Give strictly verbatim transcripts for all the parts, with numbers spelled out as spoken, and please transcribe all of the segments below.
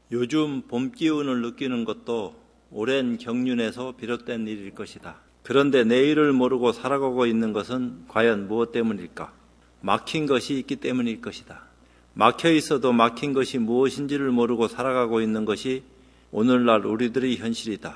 요즘 봄 기운을 느끼는 것도 오랜 경륜에서 비롯된 일일 것이다. 그런데 내일을 모르고 살아가고 있는 것은 과연 무엇 때문일까? 막힌 것이 있기 때문일 것이다. 막혀 있어도 막힌 것이 무엇인지를 모르고 살아가고 있는 것이 오늘날 우리들의 현실이다.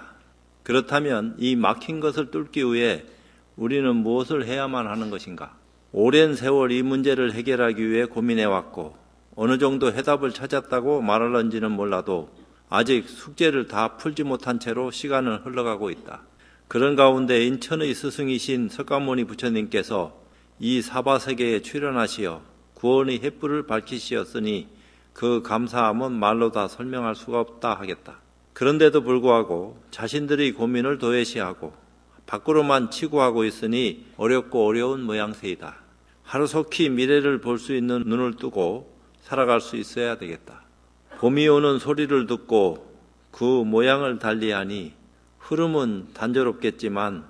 그렇다면 이 막힌 것을 뚫기 위해 우리는 무엇을 해야만 하는 것인가? 오랜 세월 이 문제를 해결하기 위해 고민해왔고 어느 정도 해답을 찾았다고 말할런지는 몰라도 아직 숙제를 다 풀지 못한 채로 시간은 흘러가고 있다. 그런 가운데 인천의 스승이신 석가모니 부처님께서 이 사바세계에 출현하시어 구원의 횃불을 밝히시었으니 그 감사함은 말로 다 설명할 수가 없다 하겠다. 그런데도 불구하고 자신들의 고민을 도외시하고 밖으로만 치고하고 있으니 어렵고 어려운 모양새이다. 하루속히 미래를 볼 수 있는 눈을 뜨고 살아갈 수 있어야 되겠다. 봄이 오는 소리를 듣고 그 모양을 달리하니 흐름은 단조롭겠지만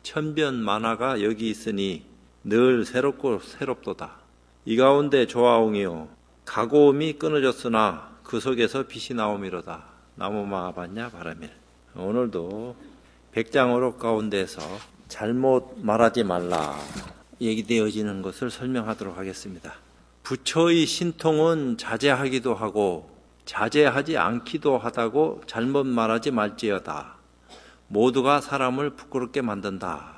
천변만화가 여기 있으니 늘 새롭고 새롭도다. 이 가운데 조아옹이요 가고음이 끊어졌으나 그 속에서 빛이 나오미로다. 나무마 봤냐 바람일. 오늘도 백장어록 가운데서 잘못 말하지 말라 얘기되어지는 것을 설명하도록 하겠습니다. 부처의 신통은 자제하기도 하고 자제하지 않기도 하다고 잘못 말하지 말지어다. 모두가 사람을 부끄럽게 만든다.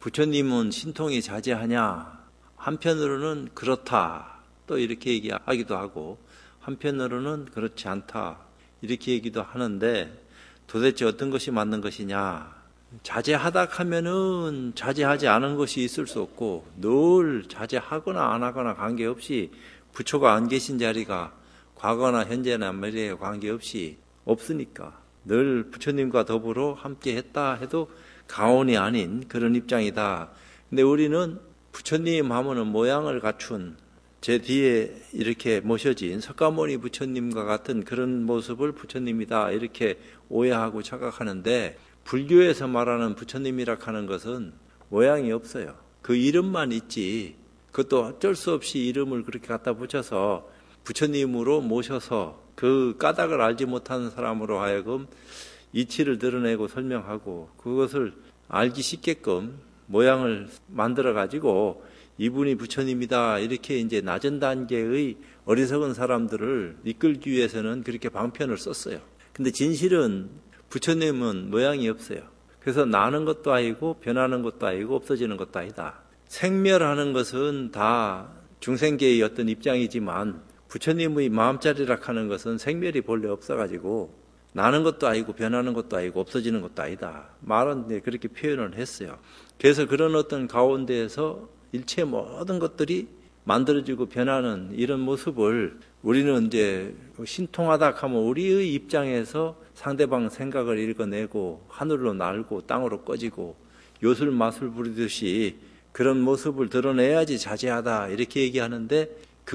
부처님은 신통이 자제하냐? 한편으로는 그렇다. 또 이렇게 얘기하기도 하고 한편으로는 그렇지 않다. 이렇게 얘기도 하는데 도대체 어떤 것이 맞는 것이냐? 자제하다 하면은 자제하지 않은 것이 있을 수 없고 늘 자제하거나 안 하거나 관계없이 부처가 안 계신 자리가 과거나 현재나 미래에 관계없이 없으니까 늘 부처님과 더불어 함께 했다 해도 가언이 아닌 그런 입장이다. 근데 우리는 부처님 하면은 모양을 갖춘 제 뒤에 이렇게 모셔진 석가모니 부처님과 같은 그런 모습을 부처님이다 이렇게 오해하고 착각하는데 불교에서 말하는 부처님이라 하는 것은 모양이 없어요. 그 이름만 있지 그것도 어쩔 수 없이 이름을 그렇게 갖다 붙여서 부처님으로 모셔서 그 까닭을 알지 못하는 사람으로 하여금 이치를 드러내고 설명하고 그것을 알기 쉽게끔 모양을 만들어 가지고 이분이 부처님이다 이렇게 이제 낮은 단계의 어리석은 사람들을 이끌기 위해서는 그렇게 방편을 썼어요. 근데 진실은 부처님은 모양이 없어요. 그래서 나는 것도 아니고 변하는 것도 아니고 없어지는 것도 아니다. 생멸하는 것은 다 중생계의 어떤 입장이지만 부처님의 마음자리라 하는 것은 생멸이 본래 없어가지고 나는 것도 아니고 변하는 것도 아니고 없어지는 것도 아니다. 말은 그렇게 표현을 했어요. 그래서 그런 어떤 가운데에서 일체 모든 것들이 만들어지고 변하는 이런 모습을 우리는 이제 신통하다 하면 우리의 입장에서 상대방 생각을 읽어내고 하늘로 날고 땅으로 꺼지고 요술 마술 부리듯이 그런 모습을 드러내야지 자제하다 이렇게 얘기하는데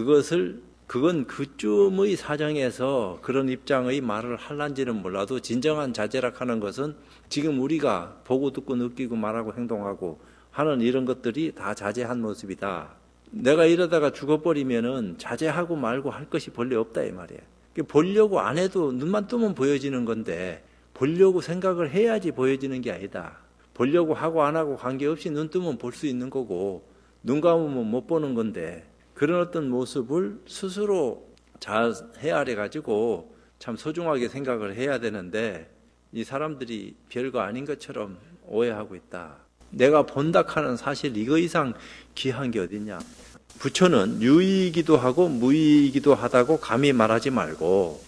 그것을 그건 그쯤의 사정에서 그런 입장의 말을 할란지는 몰라도 진정한 자제라 하는 것은 지금 우리가 보고 듣고 느끼고 말하고 행동하고 하는 이런 것들이 다 자제한 모습이다. 내가 이러다가 죽어버리면은 자제하고 말고 할 것이 본래 없다 이 말이에요. 보려고 안 해도 눈만 뜨면 보여지는 건데 보려고 생각을 해야지 보여지는 게 아니다. 보려고 하고 안 하고 관계없이 눈 뜨면 볼 수 있는 거고 눈 감으면 못 보는 건데 그런 어떤 모습을 스스로 잘 헤아려 가지고 참 소중하게 생각을 해야 되는데 이 사람들이 별거 아닌 것처럼 오해하고 있다. 내가 본다 하는 사실 이거 이상 귀한 게 어딨냐. 부처는 유의이기도 하고 무의이기도 하다고 감히 말하지 말고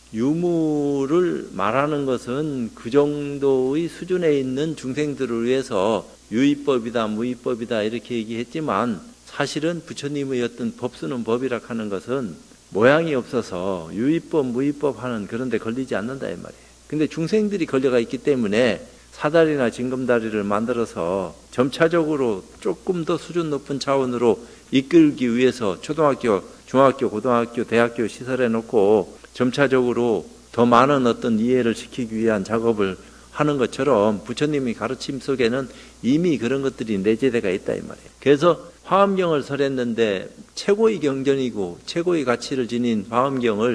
유무를 말하는 것은 그 정도의 수준에 있는 중생들을 위해서 유의법이다 무의법이다 이렇게 얘기했지만 사실은 부처님의 어떤 법 쓰는 법이라 하는 것은 모양이 없어서 유의법 무의법 하는 그런 데 걸리지 않는다 이 말이에요. 근데 중생들이 걸려가 있기 때문에 사다리나 징검다리를 만들어서 점차적으로 조금 더 수준 높은 차원으로 이끌기 위해서 초등학교, 중학교, 고등학교, 대학교 시설해 놓고 점차적으로 더 많은 어떤 이해를 시키기 위한 작업을 하는 것처럼 부처님의 가르침 속에는 이미 그런 것들이 내재되어 있다 이 말이에요. 그래서 화엄경을 설했는데 최고의 경전이고 최고의 가치를 지닌 화엄경을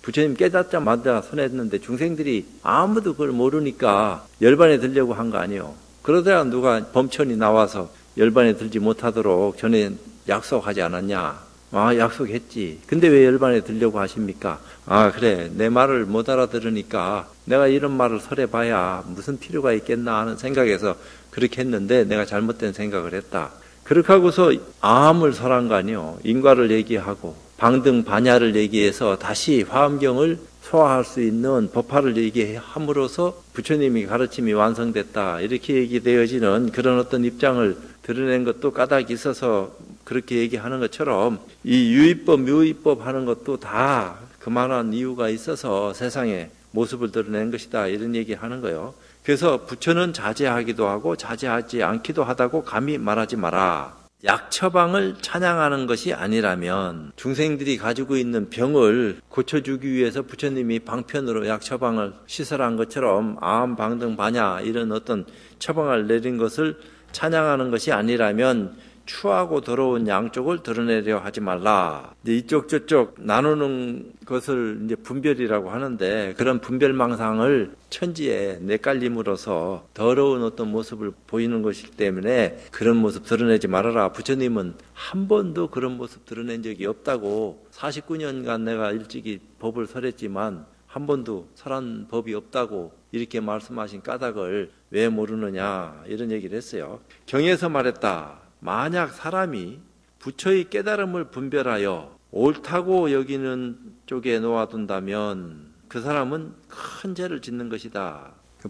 부처님 깨닫자마자 선했는데 중생들이 아무도 그걸 모르니까 열반에 들려고 한 거 아니에요. 그러다가 누가 범천이 나와서 열반에 들지 못하도록 전에 약속하지 않았냐? 아, 약속했지. 근데 왜 열반에 들려고 하십니까? 아, 그래. 내 말을 못 알아들으니까 내가 이런 말을 설해봐야 무슨 필요가 있겠나 하는 생각에서 그렇게 했는데 내가 잘못된 생각을 했다. 그렇게 하고서 암을 설한 거 아니에요. 인과를 얘기하고 방등 반야를 얘기해서 다시 화엄경을 소화할 수 있는 법화를 얘기함으로써 부처님이 가르침이 완성됐다. 이렇게 얘기되어지는 그런 어떤 입장을 드러낸 것도 까닭이 있어서 그렇게 얘기하는 것처럼 이 유의법, 묘의법 하는 것도 다 그만한 이유가 있어서 세상에 모습을 드러낸 것이다. 이런 얘기 하는 거예요. 그래서 부처는 자제하기도 하고 자제하지 않기도 하다고 감히 말하지 마라. 약처방을 찬양하는 것이 아니라면 중생들이 가지고 있는 병을 고쳐주기 위해서 부처님이 방편으로 약처방을 시설한 것처럼 암, 방등, 반야 이런 어떤 처방을 내린 것을 찬양하는 것이 아니라면 추하고 더러운 양쪽을 드러내려 하지 말라. 이제 이쪽 저쪽 나누는 것을 이제 분별이라고 하는데 그런 분별망상을 천지에 내깔림으로써 더러운 어떤 모습을 보이는 것이기 때문에 그런 모습 드러내지 말아라. 부처님은 한 번도 그런 모습 드러낸 적이 없다고 사십구 년간 내가 일찍이 법을 설했지만 한 번도 설한 법이 없다고 이렇게 말씀하신 까닭을 왜 모르느냐 이런 얘기를 했어요. 경에서 말했다. 만약 사람이 부처의 깨달음을 분별하여 옳다고 여기는 쪽에 놓아둔다면 그 사람은 큰 죄를 짓는 것이다.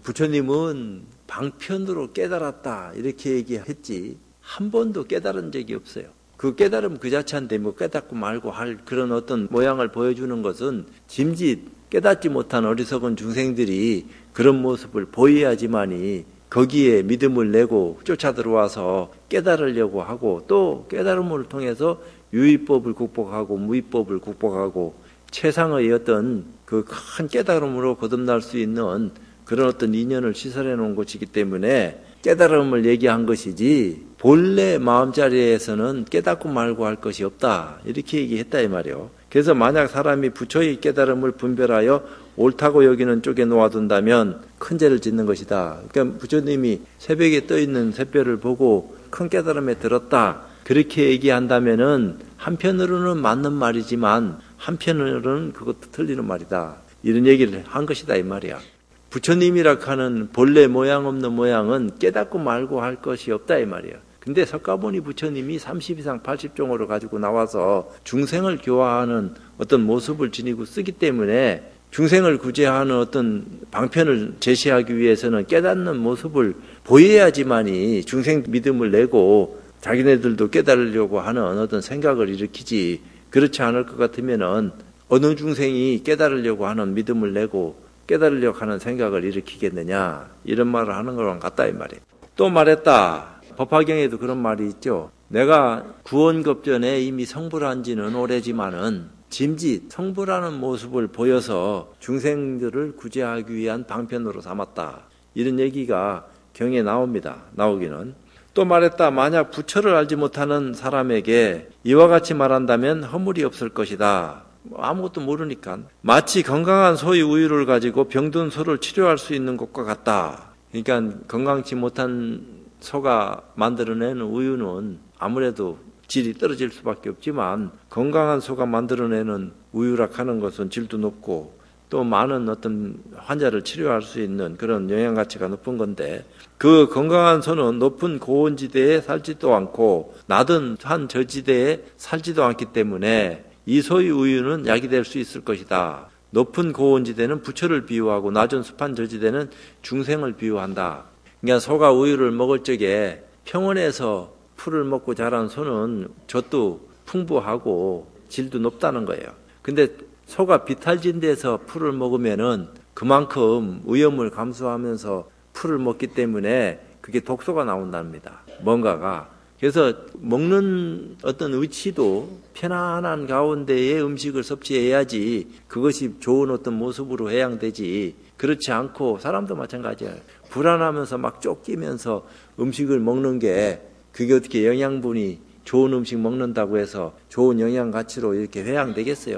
부처님은 방편으로 깨달았다 이렇게 얘기했지 한 번도 깨달은 적이 없어요. 그 깨달음 그 자체인데 뭐 깨닫고 말고 할 그런 어떤 모양을 보여주는 것은 짐짓 깨닫지 못한 어리석은 중생들이 그런 모습을 보여야지만이 거기에 믿음을 내고 쫓아 들어와서 깨달으려고 하고 또 깨달음을 통해서 유의법을 극복하고 무의법을 극복하고 최상의 어떤 그 큰 깨달음으로 거듭날 수 있는 그런 어떤 인연을 시설해 놓은 것이기 때문에 깨달음을 얘기한 것이지 본래 마음자리에서는 깨닫고 말고 할 것이 없다 이렇게 얘기했다 이 말이요. 그래서 만약 사람이 부처의 깨달음을 분별하여 옳다고 여기는 쪽에 놓아둔다면 큰 죄를 짓는 것이다. 그러니까 부처님이 새벽에 떠있는 샛별을 보고 큰 깨달음에 들었다. 그렇게 얘기한다면은 한편으로는 맞는 말이지만 한편으로는 그것도 틀리는 말이다. 이런 얘기를 한 것이다 이 말이야. 부처님이라 하는 본래 모양 없는 모양은 깨닫고 말고 할 것이 없다 이 말이야. 근데 석가모니 부처님이 삼십 이상 팔십 종으로 가지고 나와서 중생을 교화하는 어떤 모습을 지니고 쓰기 때문에 중생을 구제하는 어떤 방편을 제시하기 위해서는 깨닫는 모습을 보여야지만이 중생 믿음을 내고 자기네들도 깨달으려고 하는 어떤 생각을 일으키지 그렇지 않을 것 같으면은 어느 중생이 깨달으려고 하는 믿음을 내고 깨달으려고 하는 생각을 일으키겠느냐 이런 말을 하는 거랑 같다 이 말이에요. 또 말했다. 법화경에도 그런 말이 있죠. 내가 구원급전에 이미 성불한 지는 오래지만은 짐짓 성불하는 모습을 보여서 중생들을 구제하기 위한 방편으로 삼았다. 이런 얘기가 경에 나옵니다. 나오기는. 또 말했다. 만약 부처를 알지 못하는 사람에게 이와 같이 말한다면 허물이 없을 것이다. 아무것도 모르니까. 마치 건강한 소의 우유를 가지고 병든 소를 치료할 수 있는 것과 같다. 그러니까 건강치 못한 소가 만들어내는 우유는 아무래도 질이 떨어질 수밖에 없지만 건강한 소가 만들어내는 우유라 하는 것은 질도 높고 또 많은 어떤 환자를 치료할 수 있는 그런 영양가치가 높은 건데 그 건강한 소는 높은 고온지대에 살지도 않고 낮은 한 저지대에 살지도 않기 때문에 이 소의 우유는 약이 될 수 있을 것이다. 높은 고온지대는 부처를 비유하고 낮은 습한 저지대는 중생을 비유한다. 그러니까 소가 우유를 먹을 적에 평원에서 풀을 먹고 자란 소는 젖도 풍부하고 질도 높다는 거예요. 근데 소가 비탈진 데서 풀을 먹으면은 그만큼 위험을 감수하면서 풀을 먹기 때문에 그게 독소가 나온답니다. 뭔가가. 그래서 먹는 어떤 위치도 편안한 가운데에 음식을 섭취해야지 그것이 좋은 어떤 모습으로 해양되지. 그렇지 않고 사람도 마찬가지예요. 불안하면서 막 쫓기면서 음식을 먹는 게 그게 어떻게 영양분이 좋은 음식 먹는다고 해서 좋은 영양 가치로 이렇게 회양되겠어요?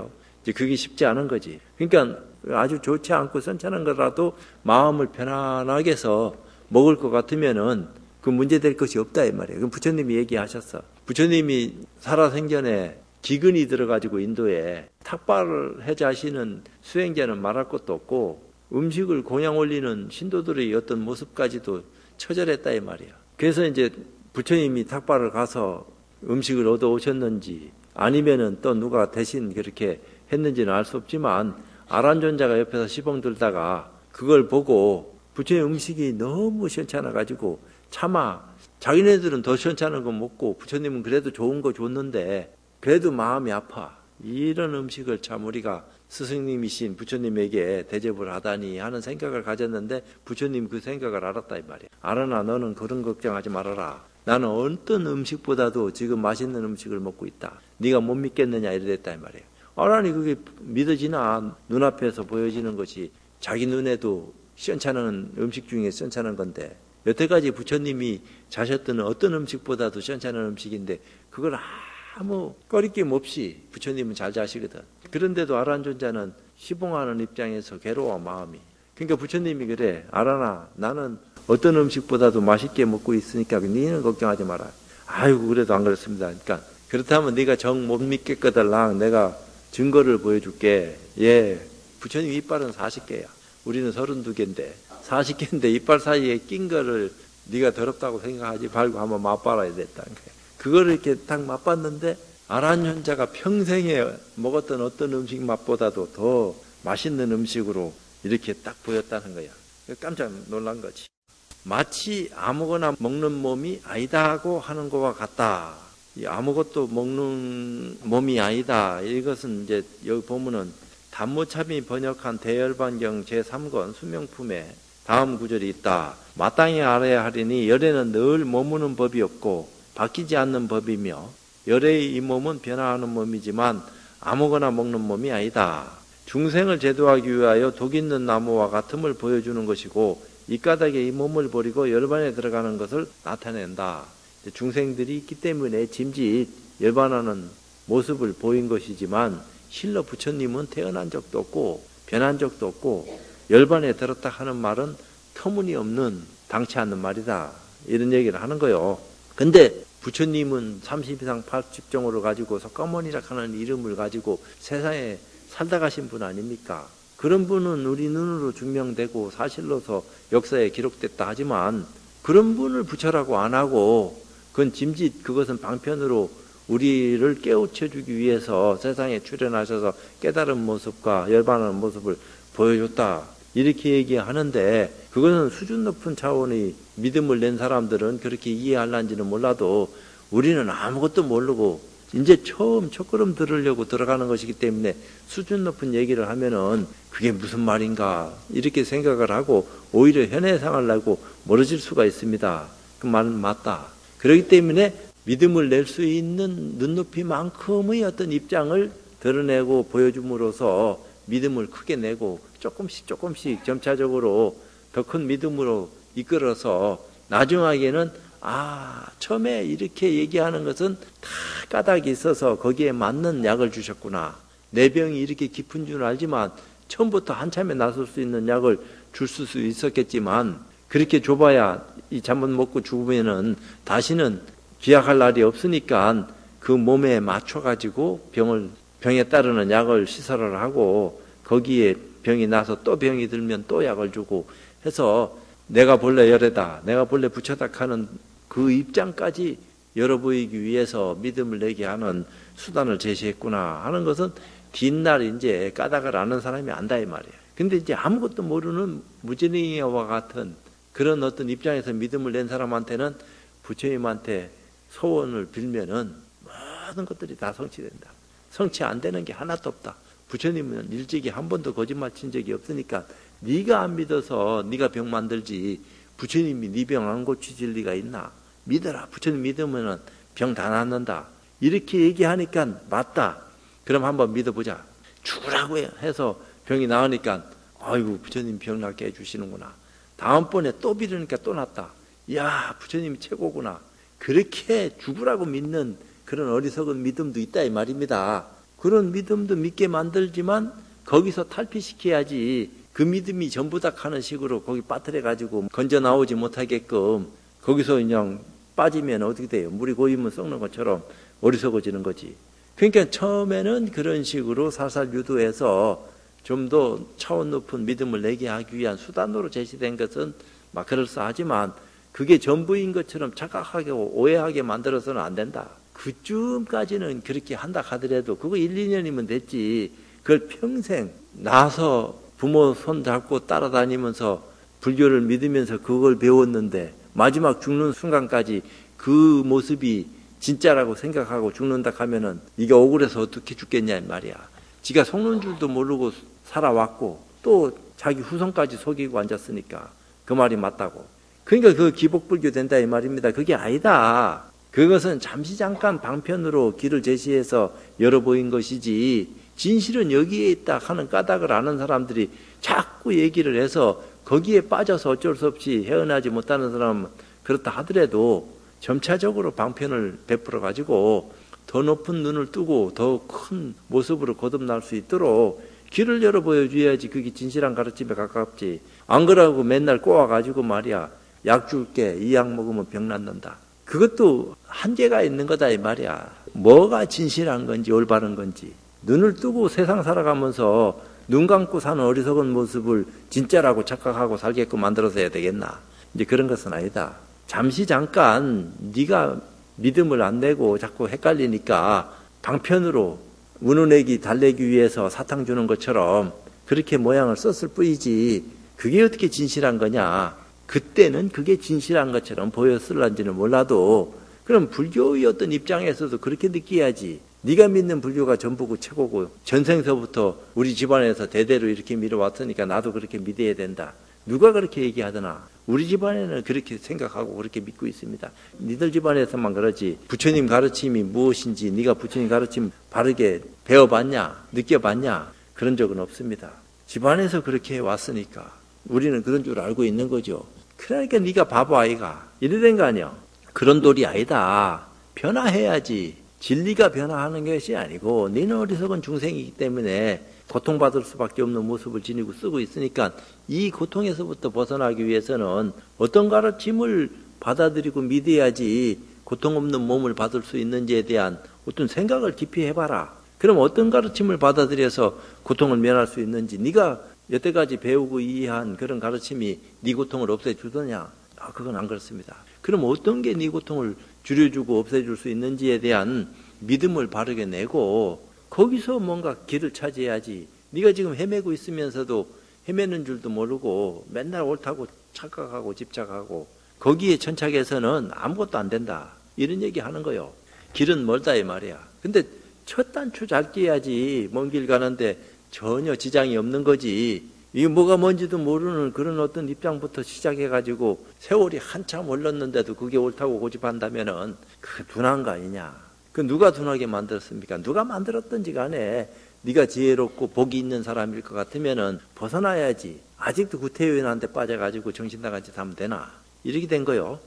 이제 그게 쉽지 않은 거지. 그러니까 아주 좋지 않고 선천한 거라도 마음을 편안하게 해서 먹을 것 같으면은 그 문제 될 것이 없다 이 말이에요. 그럼 부처님이 얘기하셨어. 부처님이 살아생전에 기근이 들어가지고 인도에 탁발을 해자시는 수행자는 말할 것도 없고 음식을 공양 올리는 신도들의 어떤 모습까지도 처절했다 이 말이야. 그래서 이제 부처님이 탁발을 가서 음식을 얻어 오셨는지 아니면은 또 누가 대신 그렇게 했는지는 알 수 없지만 아란존자가 옆에서 시봉 들다가 그걸 보고 부처님 음식이 너무 시원찮아 가지고 차마 자기네들은 더 시원찮은 거 먹고 부처님은 그래도 좋은 거 줬는데 그래도 마음이 아파. 이런 음식을 참 우리가 스승님이신 부처님에게 대접을 하다니 하는 생각을 가졌는데 부처님 그 생각을 알았다 이 말이야. 알아나 너는 그런 걱정하지 말아라. 나는 어떤 음식보다도 지금 맛있는 음식을 먹고 있다. 네가 못 믿겠느냐 이랬다 이 말이에요. 아라니 그게 믿어지나. 눈앞에서 보여지는 것이 자기 눈에도 시원찮은 음식 중에 시원찮은 건데 여태까지 부처님이 자셨던 어떤 음식보다도 시원찮은 음식인데 그걸 아무 꺼리낌 없이 부처님은 잘 자시거든. 그런데도 아란존자는 시봉하는 입장에서 괴로워 마음이. 그러니까 부처님이 그래. 아란아 나는 어떤 음식보다도 맛있게 먹고 있으니까 너희는 걱정하지 마라. 아이고 그래도 안 그렇습니다. 그러니까 그렇다면 네가 정 못 믿겠거들랑 내가 증거를 보여줄게. 예, 부처님 이빨은 사십 개야. 우리는 서른두 개인데 사십 개인데 이빨 사이에 낀 거를 네가 더럽다고 생각하지 말고 한번 맛봐라 됐다는 거야. 그거를 이렇게 딱 맛봤는데 아란존자가 평생에 먹었던 어떤 음식 맛보다도 더 맛있는 음식으로 이렇게 딱 보였다는 거야. 깜짝 놀란 거지. 마치 아무거나 먹는 몸이 아니다 하고 하는 것과 같다. 이 아무것도 먹는 몸이 아니다. 이것은 이제 여기 보면은 단무참이 번역한 대열반경 제삼 권 수명품에 다음 구절이 있다. 마땅히 알아야 하리니 열에는 늘 머무는 법이 없고 바뀌지 않는 법이며 열의 이 몸은 변화하는 몸이지만 아무거나 먹는 몸이 아니다. 중생을 제도하기 위하여 독 있는 나무와 같음을 보여주는 것이고 이 까닭에 이 몸을 버리고 열반에 들어가는 것을 나타낸다. 중생들이 있기 때문에 짐짓 열반하는 모습을 보인 것이지만 실로 부처님은 태어난 적도 없고 변한 적도 없고 열반에 들었다 하는 말은 터무니없는 당치 않는 말이다. 이런 얘기를 하는 거요. 근데 부처님은 삼십 이상 팔십종으로 가지고 석가모니라 하는 이름을 가지고 세상에 살다 가신 분 아닙니까? 그런 분은 우리 눈으로 증명되고 사실로서 역사에 기록됐다 하지만 그런 분을 부처라고 안 하고 그건 짐짓 그것은 방편으로 우리를 깨우쳐주기 위해서 세상에 출현하셔서 깨달은 모습과 열반하는 모습을 보여줬다. 이렇게 얘기하는데 그것은 수준 높은 차원의 믿음을 낸 사람들은 그렇게 이해할란지는 몰라도 우리는 아무것도 모르고 이제 처음 첫걸음 들으려고 들어가는 것이기 때문에 수준 높은 얘기를 하면은 그게 무슨 말인가 이렇게 생각을 하고 오히려 현해상을 내고 멀어질 수가 있습니다. 그 말은 맞다. 그렇기 때문에 믿음을 낼 수 있는 눈높이만큼의 어떤 입장을 드러내고 보여줌으로써 믿음을 크게 내고 조금씩 조금씩 점차적으로 더 큰 믿음으로 이끌어서 나중하게는 아 처음에 이렇게 얘기하는 것은 다 까닭이 있어서 거기에 맞는 약을 주셨구나. 내 병이 이렇게 깊은 줄 알지만 처음부터 한참에 나설 수 있는 약을 줄 수 있었겠지만 그렇게 줘봐야 이 잘못 먹고 죽으면은 다시는 기약할 날이 없으니까 그 몸에 맞춰가지고 병을 병에 따르는 약을 시설을 하고 거기에 병이 나서 또 병이 들면 또 약을 주고 해서 내가 본래 열애다, 내가 본래 부처다 하는 그 입장까지 열어 보이기 위해서 믿음을 내게 하는 수단을 제시했구나 하는 것은 뒷날 이제 까닭을 아는 사람이 안다 이 말이에요. 근데 이제 아무것도 모르는 무지랭이와 같은 그런 어떤 입장에서 믿음을 낸 사람한테는 부처님한테 소원을 빌면은 모든 것들이 다 성취된다. 성취 안 되는 게 하나도 없다. 부처님은 일찍이 한 번도 거짓말 친 적이 없으니까 네가 안 믿어서 네가 병 만들지 부처님이 네 병 안 고치실 리가 있나? 믿어라. 부처님 믿으면 병 다 낫는다. 이렇게 얘기하니까 맞다. 그럼 한번 믿어보자. 죽으라고 해서 병이 나으니까 아이고 부처님 병 낫게 해주시는구나. 다음번에 또 빌으니까 또 낫다. 이야 부처님이 최고구나. 그렇게 죽으라고 믿는 그런 어리석은 믿음도 있다 이 말입니다. 그런 믿음도 믿게 만들지만 거기서 탈피시켜야지. 그 믿음이 전부 다 하는 식으로 거기 빠뜨려가지고 건져 나오지 못하게끔 거기서 그냥 빠지면 어떻게 돼요? 물이 고이면 썩는 것처럼 어리석어지는 거지. 그러니까 처음에는 그런 식으로 살살 유도해서 좀 더 차원 높은 믿음을 내게 하기 위한 수단으로 제시된 것은 막 그럴싸하지만 그게 전부인 것처럼 착각하게 오해하게 만들어서는 안 된다. 그쯤까지는 그렇게 한다 하더라도 그거 일, 이 년이면 됐지. 그걸 평생 나서 부모 손 잡고 따라다니면서 불교를 믿으면서 그걸 배웠는데 마지막 죽는 순간까지 그 모습이 진짜라고 생각하고 죽는다 하면은 네가 억울해서 어떻게 죽겠냐 이 말이야. 지가 속는 줄도 모르고 살아왔고 또 자기 후손까지 속이고 앉았으니까 그 말이 맞다고. 그러니까 그 기복불교 된다 이 말입니다. 그게 아니다. 그것은 잠시 잠깐 방편으로 길을 제시해서 열어 보인 것이지 진실은 여기에 있다 하는 까닭을 아는 사람들이 자꾸 얘기를 해서 거기에 빠져서 어쩔 수 없이 헤어나지 못하는 사람은 그렇다 하더라도 점차적으로 방편을 베풀어 가지고 더 높은 눈을 뜨고 더 큰 모습으로 거듭날 수 있도록 길을 열어 보여줘야지 그게 진실한 가르침에 가깝지. 안 그러고 맨날 꼬아가지고 말이야. 약 줄게. 이 약 먹으면 병 낫는다. 그것도 한계가 있는 거다 이 말이야. 뭐가 진실한 건지 올바른 건지. 눈을 뜨고 세상 살아가면서 눈 감고 사는 어리석은 모습을 진짜라고 착각하고 살게끔 만들어서 해야 되겠나. 이제 그런 것은 아니다. 잠시 잠깐 네가 믿음을 안 내고 자꾸 헷갈리니까 방편으로 운운내기 달래기 위해서 사탕 주는 것처럼 그렇게 모양을 썼을 뿐이지 그게 어떻게 진실한 거냐. 그때는 그게 진실한 것처럼 보였을런지는 몰라도 그럼 불교의 어떤 입장에서도 그렇게 느껴야지. 네가 믿는 불교가 전부고 최고고 전생서부터 우리 집안에서 대대로 이렇게 밀어왔으니까 나도 그렇게 믿어야 된다. 누가 그렇게 얘기하더나. 우리 집안에는 그렇게 생각하고 그렇게 믿고 있습니다. 니들 집안에서만 그러지 부처님 가르침이 무엇인지 네가 부처님 가르침 바르게 배워봤냐 느껴봤냐 그런 적은 없습니다. 집안에서 그렇게 왔으니까 우리는 그런 줄 알고 있는 거죠. 그러니까 네가 바보 아이가 이래 된 거 아니야. 그런 돌이 아니다. 변화해야지. 진리가 변화하는 것이 아니고 너는 어리석은 중생이기 때문에 고통받을 수밖에 없는 모습을 지니고 쓰고 있으니까 이 고통에서부터 벗어나기 위해서는 어떤 가르침을 받아들이고 믿어야지 고통 없는 몸을 받을 수 있는지에 대한 어떤 생각을 깊이 해봐라. 그럼 어떤 가르침을 받아들여서 고통을 면할 수 있는지 네가 여태까지 배우고 이해한 그런 가르침이 네 고통을 없애주더냐? 아, 그건 안 그렇습니다. 그럼 어떤 게 네 고통을 줄여주고 없애줄 수 있는지에 대한 믿음을 바르게 내고 거기서 뭔가 길을 찾아야지. 네가 지금 헤매고 있으면서도 헤매는 줄도 모르고 맨날 옳다고 착각하고 집착하고 거기에 천착해서는 아무것도 안 된다. 이런 얘기 하는 거요. 길은 멀다 이 말이야. 근데 첫 단추 잘 끼야지 먼 길 가는데 전혀 지장이 없는 거지. 이게 뭐가 뭔지도 모르는 그런 어떤 입장부터 시작해가지고 세월이 한참 흘렀는데도 그게 옳다고 고집한다면은 그 둔한 거 아니냐. 그 누가 둔하게 만들었습니까? 누가 만들었든지 간에 네가 지혜롭고 복이 있는 사람일 것 같으면은 벗어나야지. 아직도 구태의원한테 빠져가지고 정신 나간 짓 하면 되나? 이렇게 된 거요.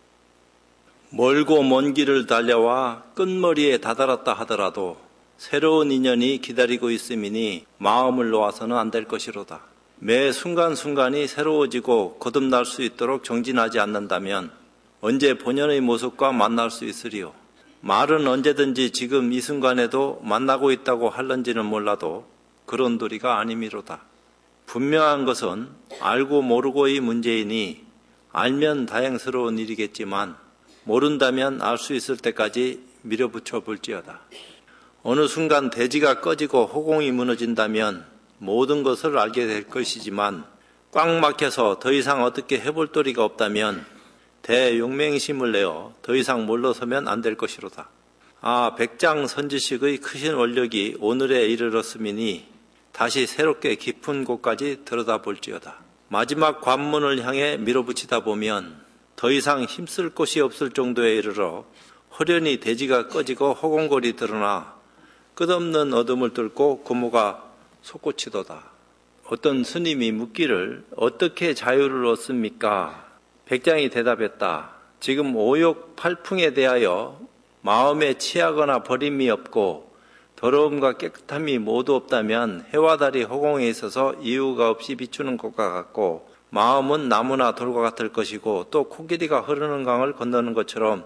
멀고 먼 길을 달려와 끝머리에 다다랐다 하더라도 새로운 인연이 기다리고 있음이니 마음을 놓아서는 안 될 것이로다. 매 순간순간이 새로워지고 거듭날 수 있도록 정진하지 않는다면 언제 본연의 모습과 만날 수 있으리요. 말은 언제든지 지금 이 순간에도 만나고 있다고 할런지는 몰라도 그런 도리가 아님이로다. 분명한 것은 알고 모르고의 문제이니 알면 다행스러운 일이겠지만 모른다면 알 수 있을 때까지 밀어붙여 볼지어다. 어느 순간 대지가 꺼지고 허공이 무너진다면 모든 것을 알게 될 것이지만 꽉 막혀서 더 이상 어떻게 해볼 도리가 없다면 대용맹심을 내어 더 이상 물러서면 안 될 것이로다. 아, 백장선지식의 크신 원력이 오늘에 이르렀음이니 다시 새롭게 깊은 곳까지 들여다볼지어다. 마지막 관문을 향해 밀어붙이다 보면 더 이상 힘쓸 곳이 없을 정도에 이르러 허련히 대지가 꺼지고 허공골이 드러나 끝없는 어둠을 뚫고 고모가 솟구치도다. 어떤 스님이 묻기를 어떻게 자유를 얻습니까? 백장이 대답했다. 지금 오욕 팔풍에 대하여 마음에 취하거나 버림이 없고 더러움과 깨끗함이 모두 없다면 해와 달이 허공에 있어서 이유가 없이 비추는 것과 같고 마음은 나무나 돌과 같을 것이고 또 코끼리가 흐르는 강을 건너는 것처럼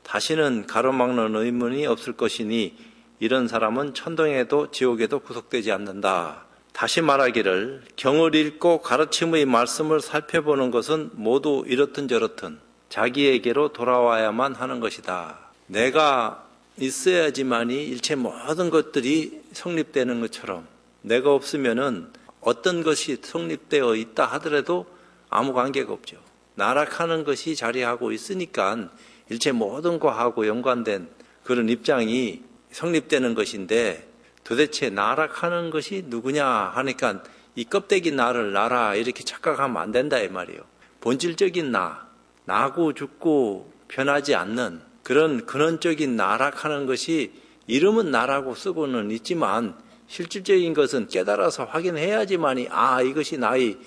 다시는 가로막는 의문이 없을 것이니 이런 사람은 천당에도 지옥에도 구속되지 않는다. 다시 말하기를 경을 읽고 가르침의 말씀을 살펴보는 것은 모두 이렇든 저렇든 자기에게로 돌아와야만 하는 것이다. 내가 있어야지만이 일체 모든 것들이 성립되는 것처럼 내가 없으면은 어떤 것이 성립되어 있다 하더라도 아무 관계가 없죠. 나락하는 것이 자리하고 있으니까 일체 모든 것하고 연관된 그런 입장이 성립되는 것인데 도대체 나락하는 것이 누구냐 하니까 이 껍데기 나를 나라 이렇게 착각하면 안 된다 이 말이에요. 본질적인 나, 나고 죽고 변하지 않는 그런 근원적인 나락하는 것이 이름은 나라고 쓰고는 있지만 실질적인 것은 깨달아서 확인해야지만이 아 이것이 나의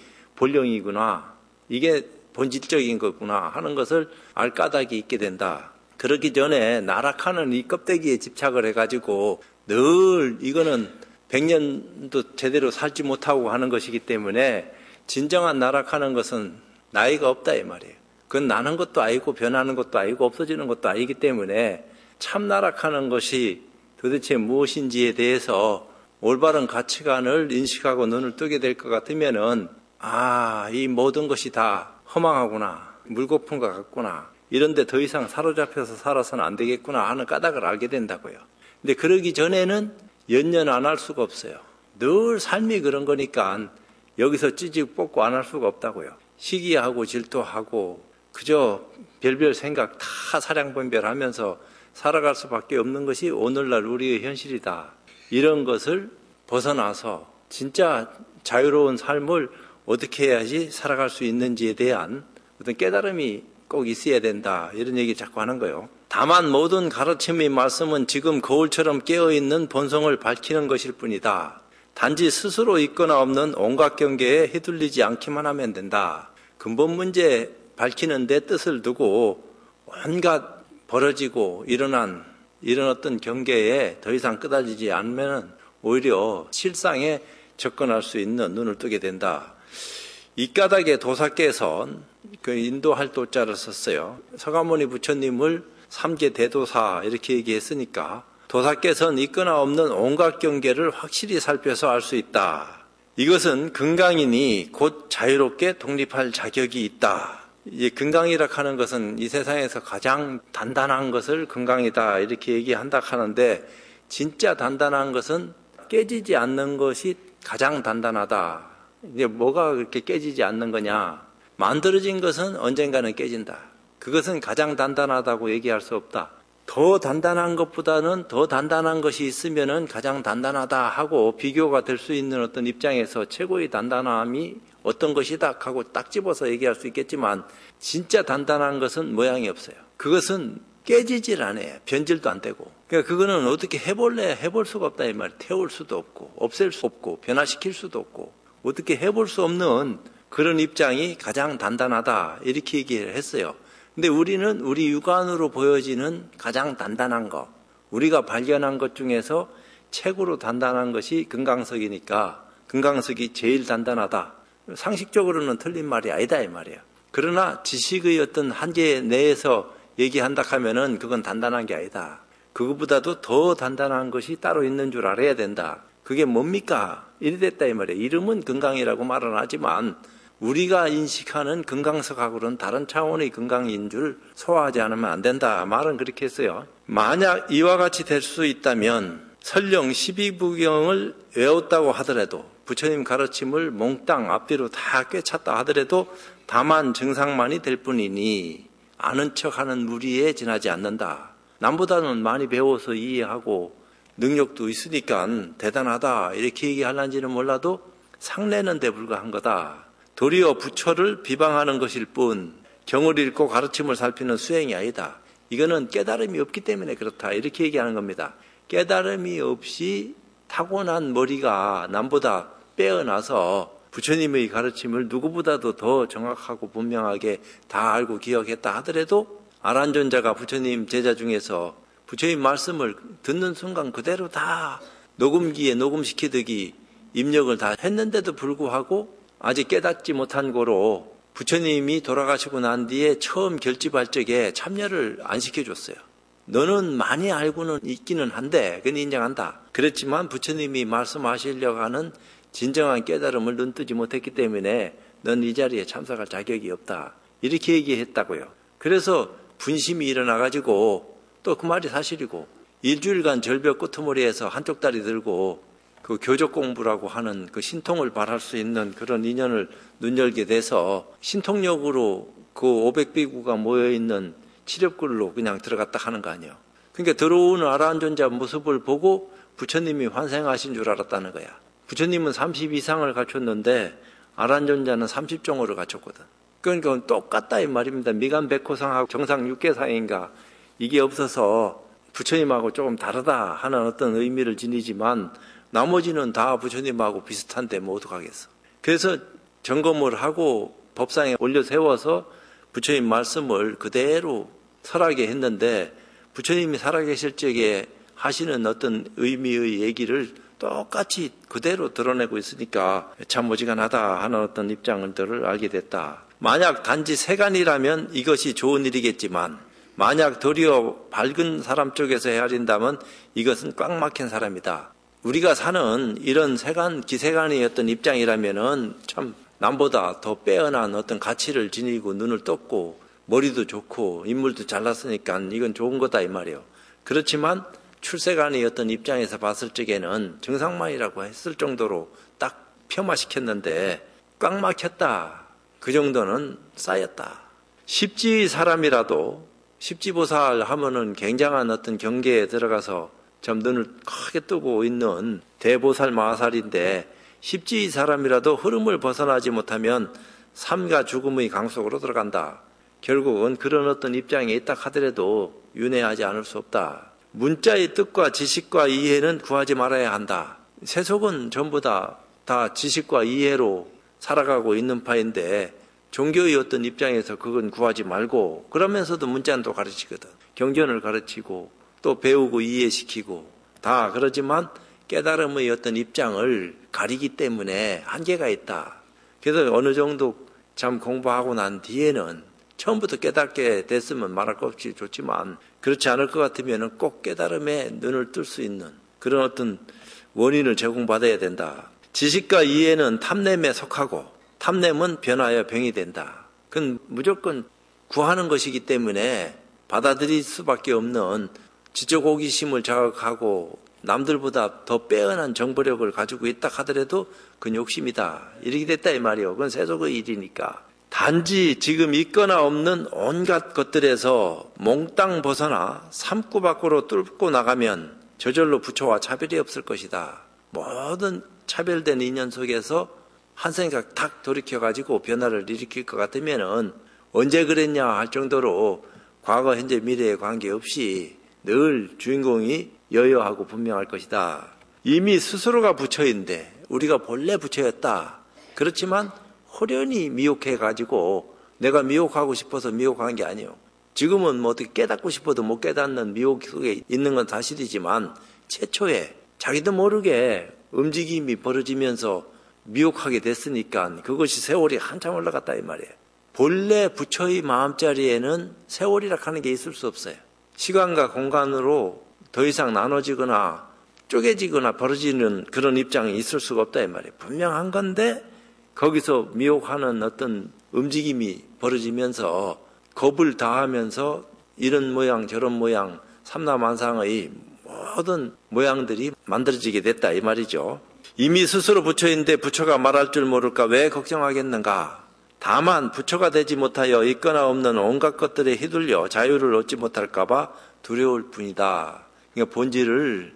본령이구나, 이게 본질적인 거구나 하는 것을 알 까닭이 있게 된다. 그렇기 전에 나락하는 이 껍데기에 집착을 해가지고 늘 이거는 백 년도 제대로 살지 못하고 하는 것이기 때문에 진정한 나락하는 것은 나이가 없다 이 말이에요. 그건 나는 것도 아니고 변하는 것도 아니고 없어지는 것도 아니기 때문에 참 나락하는 것이 도대체 무엇인지에 대해서 올바른 가치관을 인식하고 눈을 뜨게 될 것 같으면은 아, 이 모든 것이 다 허망하구나, 물거품과 같구나, 이런데 더 이상 사로잡혀서 살아서는 안 되겠구나 하는 까닭을 알게 된다고요. 근데 그러기 전에는 연연 안 할 수가 없어요. 늘 삶이 그런 거니까 여기서 찌직 뽑고 안 할 수가 없다고요. 시기하고 질투하고 그저 별별 생각 다 사량분별하면서 살아갈 수밖에 없는 것이 오늘날 우리의 현실이다. 이런 것을 벗어나서 진짜 자유로운 삶을 어떻게 해야지 살아갈 수 있는지에 대한 어떤 깨달음이 꼭 있어야 된다. 이런 얘기 자꾸 하는 거예요. 다만 모든 가르침의 말씀은 지금 거울처럼 깨어있는 본성을 밝히는 것일 뿐이다. 단지 스스로 있거나 없는 온갖 경계에 휘둘리지 않기만 하면 된다. 근본 문제 밝히는 데 뜻을 두고 온갖 벌어지고 일어난 이런 어떤 경계에 더 이상 끄달리지 않으면 오히려 실상에 접근할 수 있는 눈을 뜨게 된다. 이 까닭에 도사께서 그 인도할 도자를 썼어요. 서가모니 부처님을 삼계 대도사 이렇게 얘기했으니까 도사께서는 있거나 없는 온갖 경계를 확실히 살펴서 알 수 있다. 이것은 금강인이 곧 자유롭게 독립할 자격이 있다. 이 금강이라 하는 것은 이 세상에서 가장 단단한 것을 금강이다 이렇게 얘기한다 하는데 진짜 단단한 것은 깨지지 않는 것이 가장 단단하다. 이제 뭐가 그렇게 깨지지 않는 거냐? 만들어진 것은 언젠가는 깨진다. 그것은 가장 단단하다고 얘기할 수 없다. 더 단단한 것보다는 더 단단한 것이 있으면은 가장 단단하다 하고 비교가 될 수 있는 어떤 입장에서 최고의 단단함이 어떤 것이다 하고 딱 집어서 얘기할 수 있겠지만 진짜 단단한 것은 모양이 없어요. 그것은 깨지질 않아요. 변질도 안 되고. 그러니까 그거는 어떻게 해볼래? 해볼 수가 없다 이 말이에요. 태울 수도 없고 없앨 수 없고 변화시킬 수도 없고 어떻게 해볼 수 없는 그런 입장이 가장 단단하다 이렇게 얘기를 했어요. 근데 우리는 우리 육안으로 보여지는 가장 단단한 것, 우리가 발견한 것 중에서 최고로 단단한 것이 금강석이니까 금강석이 제일 단단하다. 상식적으로는 틀린 말이 아니다 이 말이에요. 그러나 지식의 어떤 한계 내에서 얘기한다 하면은 그건 단단한 게 아니다. 그것보다도 더 단단한 것이 따로 있는 줄 알아야 된다. 그게 뭡니까? 이래 됐다 이 말이에요. 이름은 금강이라고 말은 하지만 우리가 인식하는 금강석하고는 다른 차원의 금강인 줄 소화하지 않으면 안 된다. 말은 그렇게 했어요. 만약 이와 같이 될 수 있다면 설령 십이부경을 외웠다고 하더라도 부처님 가르침을 몽땅 앞뒤로 다 꿰찼다 하더라도 다만 증상만이 될 뿐이니 아는 척하는 무리에 지나지 않는다. 남보다는 많이 배워서 이해하고 능력도 있으니까 대단하다 이렇게 얘기하려는지는 몰라도 상례는 데 불과한 거다. 도리어 부처를 비방하는 것일 뿐 경을 읽고 가르침을 살피는 수행이 아니다. 이거는 깨달음이 없기 때문에 그렇다 이렇게 얘기하는 겁니다. 깨달음이 없이 타고난 머리가 남보다 빼어나서 부처님의 가르침을 누구보다도 더 정확하고 분명하게 다 알고 기억했다 하더라도 아란존자가 부처님 제자 중에서 부처님 말씀을 듣는 순간 그대로 다 녹음기에 녹음시키듯이 입력을 다 했는데도 불구하고 아직 깨닫지 못한 거로 부처님이 돌아가시고 난 뒤에 처음 결집할 적에 참여를 안 시켜줬어요. 너는 많이 알고는 있기는 한데 그건 인정한다. 그렇지만 부처님이 말씀하시려고 하는 진정한 깨달음을 눈뜨지 못했기 때문에 넌 이 자리에 참석할 자격이 없다. 이렇게 얘기했다고요. 그래서 분심이 일어나가지고 또 그 말이 사실이고 일주일간 절벽 끄트머리에서 한쪽 다리 들고 그 교적 공부라고 하는 그 신통을 발할 수 있는 그런 인연을 눈열게 돼서 신통력으로 그 오백 비구가 모여있는 칠엽굴로 그냥 들어갔다 하는 거 아니에요. 그러니까 들어오는 아라한존자 모습을 보고 부처님이 환생하신 줄 알았다는 거야. 부처님은 삼십 이상을 갖췄는데 아라한존자는 삼십 종으로 갖췄거든. 그러니까 똑같다 이 말입니다. 미간백호상하고 정상 육계상인가 이게 없어서 부처님하고 조금 다르다 하는 어떤 의미를 지니지만 나머지는 다 부처님하고 비슷한데 뭐 어떡하겠어. 그래서 점검을 하고 법상에 올려 세워서 부처님 말씀을 그대로 설하게 했는데 부처님이 살아계실 적에 하시는 어떤 의미의 얘기를 똑같이 그대로 드러내고 있으니까 참 어지간하다 하는 어떤 입장들을 알게 됐다. 만약 단지 세간이라면 이것이 좋은 일이겠지만 만약 도리어 밝은 사람 쪽에서 헤아린다면 이것은 꽉 막힌 사람이다. 우리가 사는 이런 세간, 기세간의 어떤 입장이라면은 참 남보다 더 빼어난 어떤 가치를 지니고 눈을 떴고 머리도 좋고 인물도 잘났으니까 이건 좋은 거다 이 말이에요. 그렇지만 출세간의 어떤 입장에서 봤을 적에는 정상만이라고 했을 정도로 딱 폄하시켰는데 꽉 막혔다. 그 정도는 쌓였다. 십지 사람이라도 십지보살 하면은 굉장한 어떤 경계에 들어가서 참 눈을 크게 뜨고 있는 대보살 마하살인데 십지 사람이라도 흐름을 벗어나지 못하면 삶과 죽음의 강속으로 들어간다. 결국은 그런 어떤 입장에 있다 하더라도 윤회하지 않을 수 없다. 문자의 뜻과 지식과 이해는 구하지 말아야 한다. 세속은 전부 다, 다 지식과 이해로 살아가고 있는 파인데 종교의 어떤 입장에서 그건 구하지 말고 그러면서도 문자는 또 가르치거든. 경전을 가르치고 또 배우고 이해시키고 다 그러지만 깨달음의 어떤 입장을 가리기 때문에 한계가 있다. 그래서 어느 정도 참 공부하고 난 뒤에는 처음부터 깨닫게 됐으면 말할 것 없이 좋지만 그렇지 않을 것 같으면 꼭 깨달음에 눈을 뜰 수 있는 그런 어떤 원인을 제공받아야 된다. 지식과 이해는 탐냄에 속하고 탐냄은 변하여 병이 된다. 그건 무조건 구하는 것이기 때문에 받아들일 수밖에 없는 지적 호기심을 자극하고 남들보다 더 빼어난 정보력을 가지고 있다 하더라도 그건 욕심이다. 이렇게 됐다 이 말이에요. 그건 세속의 일이니까. 단지 지금 있거나 없는 온갖 것들에서 몽땅 벗어나 삼구 밖으로 뚫고 나가면 저절로 부처와 차별이 없을 것이다. 모든 차별된 인연 속에서 한 생각 탁 돌이켜가지고 변화를 일으킬 것 같으면은 언제 그랬냐 할 정도로 과거, 현재, 미래에 관계없이 늘 주인공이 여여하고 분명할 것이다. 이미 스스로가 부처인데 우리가 본래 부처였다. 그렇지만 호련히 미혹해가지고 내가 미혹하고 싶어서 미혹한 게 아니에요. 지금은 뭐 어떻게 깨닫고 싶어도 못 깨닫는 미혹 속에 있는 건 사실이지만 최초에 자기도 모르게 움직임이 벌어지면서 미혹하게 됐으니까 그것이 세월이 한참 올라갔다 이 말이에요. 본래 부처의 마음자리에는 세월이라 하는 게 있을 수 없어요. 시간과 공간으로 더 이상 나눠지거나 쪼개지거나 벌어지는 그런 입장이 있을 수가 없다 이 말이에요. 분명한 건데 거기서 미혹하는 어떤 움직임이 벌어지면서 겁을 다하면서 이런 모양 저런 모양 삼라만상의 모든 모양들이 만들어지게 됐다 이 말이죠. 이미 스스로 부처인데 부처가 말할 줄 모를까 왜 걱정하겠는가. 다만 부처가 되지 못하여 있거나 없는 온갖 것들에 휘둘려 자유를 얻지 못할까 봐 두려울 뿐이다. 그러니까 본질을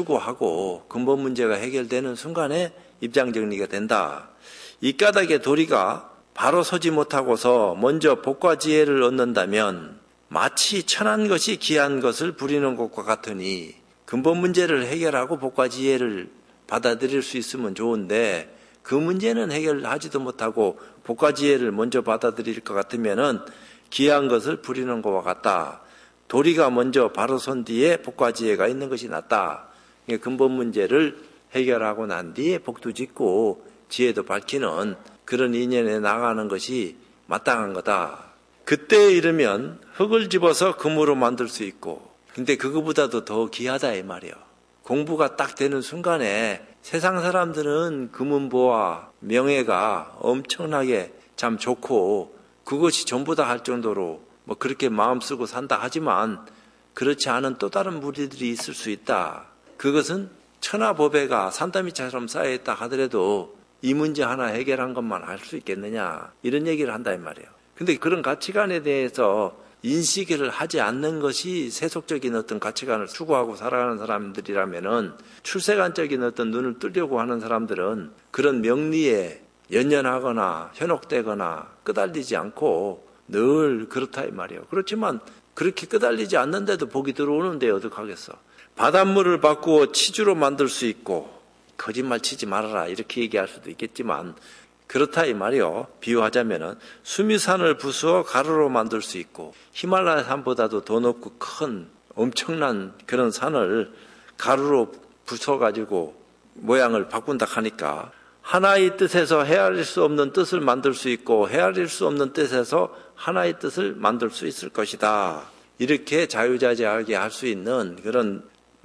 추구하고 근본 문제가 해결되는 순간에 입장 정리가 된다. 이 까닭에 도리가 바로 서지 못하고서 먼저 복과 지혜를 얻는다면 마치 천한 것이 귀한 것을 부리는 것과 같으니 근본 문제를 해결하고 복과 지혜를 받아들일 수 있으면 좋은데 그 문제는 해결하지도 못하고 복과 지혜를 먼저 받아들일 것 같으면은 귀한 것을 부리는 것과 같다. 도리가 먼저 바로 선 뒤에 복과 지혜가 있는 것이 낫다. 근본 문제를 해결하고 난 뒤에 복도 짓고 지혜도 밝히는 그런 인연에 나가는 것이 마땅한 거다. 그때에 이르면 흙을 집어서 금으로 만들 수 있고, 근데 그거보다도 더 귀하다 이 말이에요. 공부가 딱 되는 순간에 세상 사람들은 금은보화 명예가 엄청나게 참 좋고 그것이 전부다 할 정도로 뭐 그렇게 마음 쓰고 산다 하지만 그렇지 않은 또 다른 무리들이 있을 수 있다. 그것은 천하보배가 산더미처럼 쌓여있다 하더라도 이 문제 하나 해결한 것만 알 수 있겠느냐, 이런 얘기를 한다 이 말이에요. 근데 그런 가치관에 대해서 인식을 하지 않는 것이 세속적인 어떤 가치관을 추구하고 살아가는 사람들이라면은, 출세관적인 어떤 눈을 뜨려고 하는 사람들은 그런 명리에 연연하거나 현혹되거나 끄달리지 않고 늘 그렇다 이 말이에요. 그렇지만 그렇게 끄달리지 않는데도 복이 들어오는데 어떡하겠어. 바닷물을 바꾸어 치주로 만들 수 있고, 거짓말 치지 말아라 이렇게 얘기할 수도 있겠지만 그렇다 이 말이요. 비유하자면은 수미산을 부수어 가루로 만들 수 있고, 히말라야 산보다도 더 높고 큰 엄청난 그런 산을 가루로 부숴가지고 모양을 바꾼다 하니까, 하나의 뜻에서 헤아릴 수 없는 뜻을 만들 수 있고 헤아릴 수 없는 뜻에서 하나의 뜻을 만들 수 있을 것이다. 이렇게 자유자재하게 할 수 있는 그런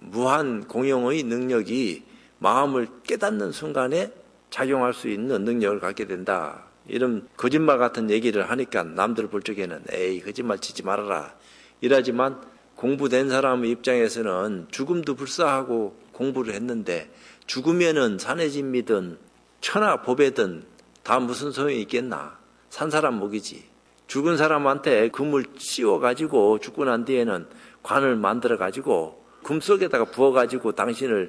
무한 공용의 능력이 마음을 깨닫는 순간에 작용할 수 있는 능력을 갖게 된다. 이런 거짓말 같은 얘기를 하니까 남들 볼 적에는 에이 거짓말 치지 말아라 이러지만, 공부된 사람의 입장에서는 죽음도 불사하고 공부를 했는데 죽으면은 산해진미든 천하보배든 다 무슨 소용이 있겠나. 산 사람 목이지. 죽은 사람한테 금을 씌워가지고 죽고 난 뒤에는 관을 만들어가지고 금 속에다가 부어가지고 당신을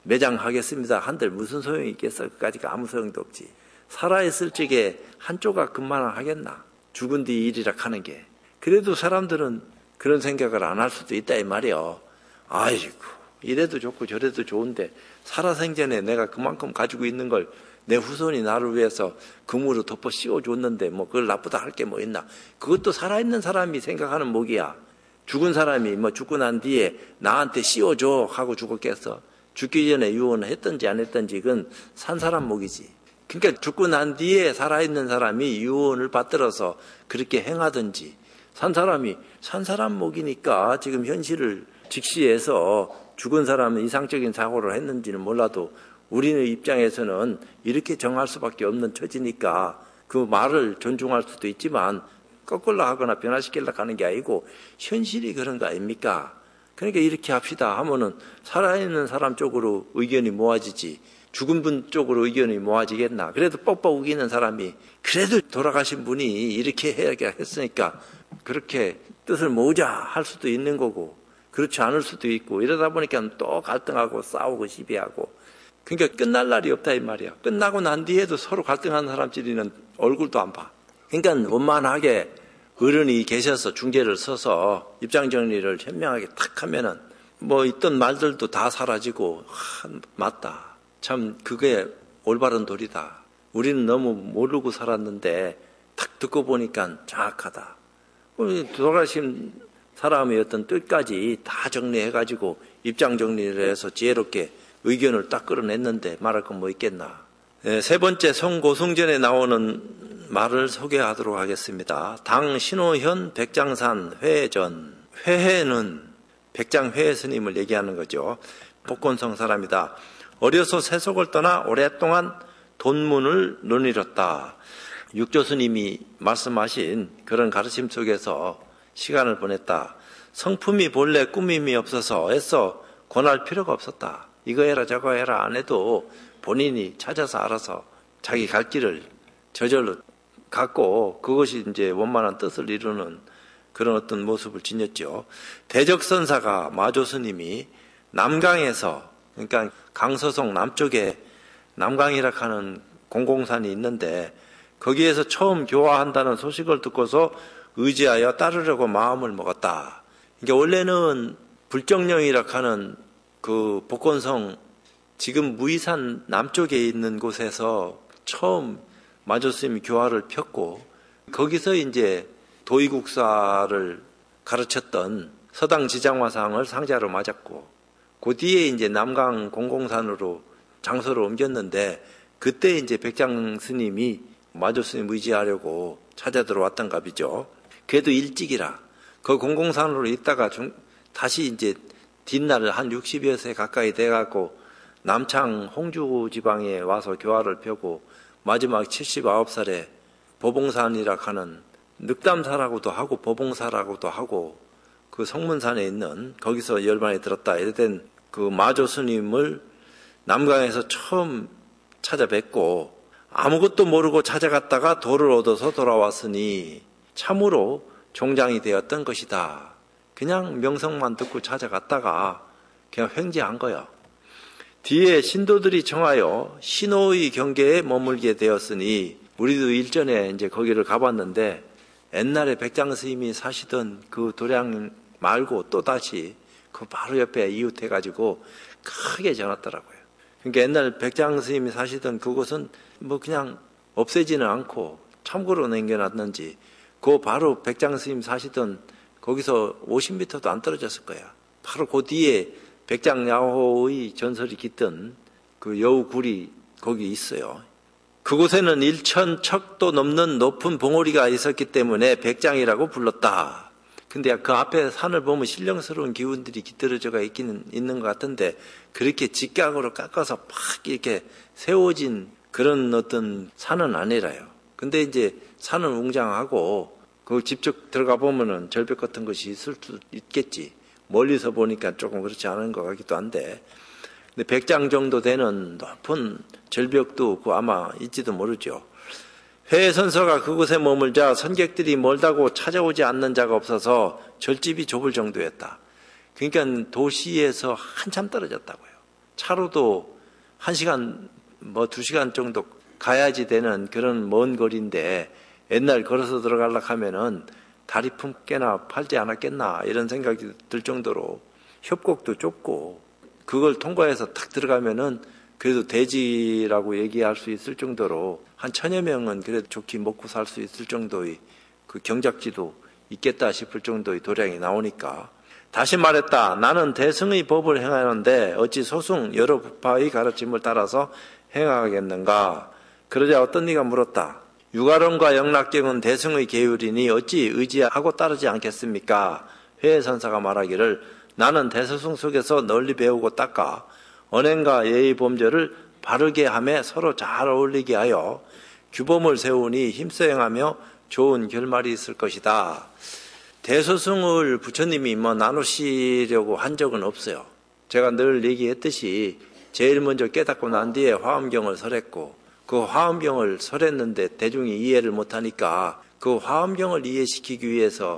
매장하겠습니다 한들 무슨 소용이 있겠어. 그까지가 아무 소용도 없지. 살아있을 적에 한 조각 금만 하겠나. 죽은 뒤 일이라 하는 게. 그래도 사람들은 그런 생각을 안 할 수도 있다 이 말이요. 아이고 이래도 좋고 저래도 좋은데 살아생전에 내가 그만큼 가지고 있는 걸 내 후손이 나를 위해서 금으로 덮어 씌워줬는데 뭐 그걸 나쁘다 할 게 뭐 있나. 그것도 살아있는 사람이 생각하는 목이야. 죽은 사람이 뭐 죽고 난 뒤에 나한테 씌워줘 하고 죽었겠어. 죽기 전에 유언을 했든지 안 했든지 그건 산 사람 목이지. 그러니까 죽고 난 뒤에 살아있는 사람이 유언을 받들어서 그렇게 행하든지, 산 사람이 산 사람 목이니까 지금 현실을 직시해서 죽은 사람은 이상적인 사고를 했는지는 몰라도 우리의 입장에서는 이렇게 정할 수밖에 없는 처지니까 그 말을 존중할 수도 있지만 거꾸로 하거나 변화시키려고 하는 게 아니고 현실이 그런 거 아닙니까? 그러니까 이렇게 합시다 하면은 살아있는 사람 쪽으로 의견이 모아지지 죽은 분 쪽으로 의견이 모아지겠나. 그래도 뻑뻑 우기는 사람이 그래도 돌아가신 분이 이렇게 해야 했으니까 그렇게 뜻을 모으자 할 수도 있는 거고, 그렇지 않을 수도 있고, 이러다 보니까 또 갈등하고 싸우고 시비하고. 그러니까 끝날 날이 없다 이 말이야. 끝나고 난 뒤에도 서로 갈등하는 사람들이는 얼굴도 안 봐. 그러니까 원만하게 어른이 계셔서 중재를 서서 입장 정리를 현명하게 탁 하면은 뭐 있던 말들도 다 사라지고, 하, 맞다. 참 그게 올바른 도리다. 우리는 너무 모르고 살았는데 탁 듣고 보니까 정확하다. 돌아가신 사람의 어떤 뜻까지 다 정리해가지고 입장 정리를 해서 지혜롭게 의견을 딱 끌어냈는데 말할 건 뭐 있겠나. 세 번째 성고승전에 나오는 말을 소개하도록 하겠습니다. 당 신호현 백장산 회전. 회해는 백장회 스님을 얘기하는 거죠. 복건성 사람이다. 어려서 세속을 떠나 오랫동안 돈문을 논이뤘다. 육조 스님이 말씀하신 그런 가르침 속에서 시간을 보냈다. 성품이 본래 꾸밈이 없어서 애써 권할 필요가 없었다. 이거 해라 저거 해라 안 해도 본인이 찾아서 알아서 자기 갈 길을 저절로 갔고, 그것이 이제 원만한 뜻을 이루는 그런 어떤 모습을 지녔죠. 대적선사가 마조스님이 남강에서, 그러니까 강서성 남쪽에 남강이라 하는 공공산이 있는데 거기에서 처음 교화한다는 소식을 듣고서 의지하여 따르려고 마음을 먹었다. 그러니까 원래는 불정령이라 하는 그 복건성, 지금 무이산 남쪽에 있는 곳에서 처음 마조스님이 교화를 폈고, 거기서 이제 도의국사를 가르쳤던 서당 지장화상을 상자로 맞았고, 그 뒤에 이제 남강 공공산으로 장소를 옮겼는데 그때 이제 백장 스님이 마조 스님 의지하려고 찾아 들어왔던 갑이죠. 그래도 일찍이라 그 공공산으로 있다가 중, 다시 이제 뒷날 한 육십여 세 가까이 돼갖고 남창 홍주 지방에 와서 교화를 펴고 마지막 칠십구 살에 보봉산이라 하는 늑담사라고도 하고 보봉사라고도 하고 그 성문산에 있는 거기서 열반에 들었다 이랬던 그 마조 스님을 남강에서 처음 찾아뵙고 아무것도 모르고 찾아갔다가 도를 얻어서 돌아왔으니 참으로 종장이 되었던 것이다. 그냥 명성만 듣고 찾아갔다가 그냥 횡재한 거야. 뒤에 신도들이 청하여 신호의 경계에 머물게 되었으니 우리도 일전에 이제 거기를 가봤는데 옛날에 백장 스님이 사시던 그 도량 말고 또 다시 그 바로 옆에 이웃해가지고 크게 지어놨더라고요. 그러니까 옛날 백장 스님이 사시던 그곳은 뭐 그냥 없애지는 않고 참고로 남겨놨는지 그 바로 백장 스님 사시던 거기서 오십 미터도 안 떨어졌을 거야. 바로 그 뒤에 백장야호의 전설이 깃든 그 여우굴이 거기 있어요. 그곳에는 일천 척도 넘는 높은 봉우리가 있었기 때문에 백장이라고 불렀다. 근데 그 앞에 산을 보면 신령스러운 기운들이 깃들어져가 있기는 있는 것 같은데 그렇게 직각으로 깎아서 팍 이렇게 세워진 그런 어떤 산은 아니라요. 근데 이제 산은 웅장하고 그 직접 들어가 보면은 절벽 같은 것이 있을 수 있겠지. 멀리서 보니까 조금 그렇지 않은 것 같기도 한데 근데 백장 정도 되는 높은 절벽도 그 아마 있지도 모르죠. 회선서가 그곳에 머물자 선객들이 멀다고 찾아오지 않는 자가 없어서 절집이 좁을 정도였다. 그러니까 도시에서 한참 떨어졌다고요. 차로도 한 시간 뭐 두 시간 정도 가야지 되는 그런 먼 거리인데 옛날 걸어서 들어가려고 하면은 다리 품게나 팔지 않았겠나 이런 생각이 들 정도로 협곡도 좁고 그걸 통과해서 탁 들어가면은 그래도 대지라고 얘기할 수 있을 정도로 한 천여 명은 그래도 좋게 먹고 살 수 있을 정도의 그 경작지도 있겠다 싶을 정도의 도량이 나오니까 다시 말했다. 나는 대승의 법을 행하는데 어찌 소승 여러 부파의 가르침을 따라서 행하겠는가. 그러자 어떤 이가 물었다. 유가론과 영락경은 대승의 계율이니 어찌 의지하고 따르지 않겠습니까? 회선사가 말하기를 나는 대소승 속에서 널리 배우고 닦아 언행과 예의 범죄를 바르게 하며 서로 잘 어울리게 하여 규범을 세우니 힘써 행하며 좋은 결말이 있을 것이다. 대소승을 부처님이 뭐 나누시려고 한 적은 없어요. 제가 늘 얘기했듯이 제일 먼저 깨닫고 난 뒤에 화엄경을 설했고 그 화엄경을 설했는데 대중이 이해를 못하니까 그 화엄경을 이해시키기 위해서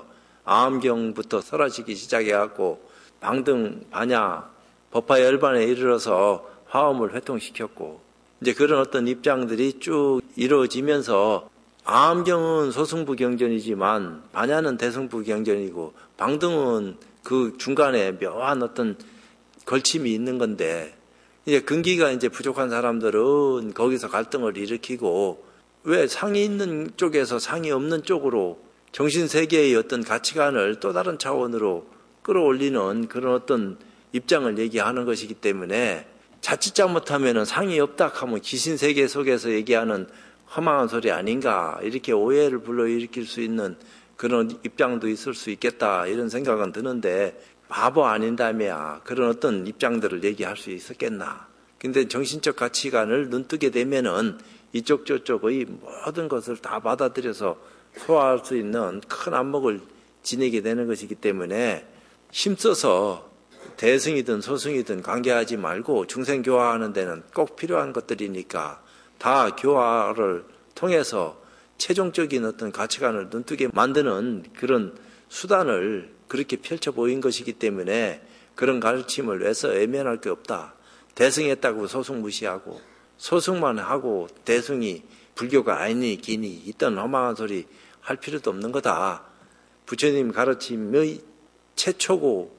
아엄경부터 설하시기 시작해갖고 방등, 반야, 법화 열반에 이르러서 화엄을 회통시켰고 이제 그런 어떤 입장들이 쭉 이루어지면서 아엄경은 소승부 경전이지만 반야는 대승부 경전이고 방등은 그 중간에 묘한 어떤 걸침이 있는 건데 이제 근기가 이제 부족한 사람들은 거기서 갈등을 일으키고 왜 상이 있는 쪽에서 상이 없는 쪽으로 정신세계의 어떤 가치관을 또 다른 차원으로 끌어올리는 그런 어떤 입장을 얘기하는 것이기 때문에 자칫 잘못하면 상이 없다 하면 귀신세계 속에서 얘기하는 허망한 소리 아닌가 이렇게 오해를 불러일으킬 수 있는 그런 입장도 있을 수 있겠다 이런 생각은 드는데 바보 아닌다며야 그런 어떤 입장들을 얘기할 수 있었겠나. 근데 정신적 가치관을 눈뜨게 되면은 이쪽 저쪽의 모든 것을 다 받아들여서 소화할 수 있는 큰 안목을 지니게 되는 것이기 때문에 힘써서 대승이든 소승이든 관계하지 말고 중생 교화하는 데는 꼭 필요한 것들이니까 다 교화를 통해서 최종적인 어떤 가치관을 눈뜨게 만드는 그런 수단을 그렇게 펼쳐 보인 것이기 때문에 그런 가르침을 왜서 외면할 게 없다. 대승했다고 소승 무시하고 소승만 하고 대승이 불교가 아니니 기니 있던 허망한 소리 할 필요도 없는 거다. 부처님 가르침의 최초고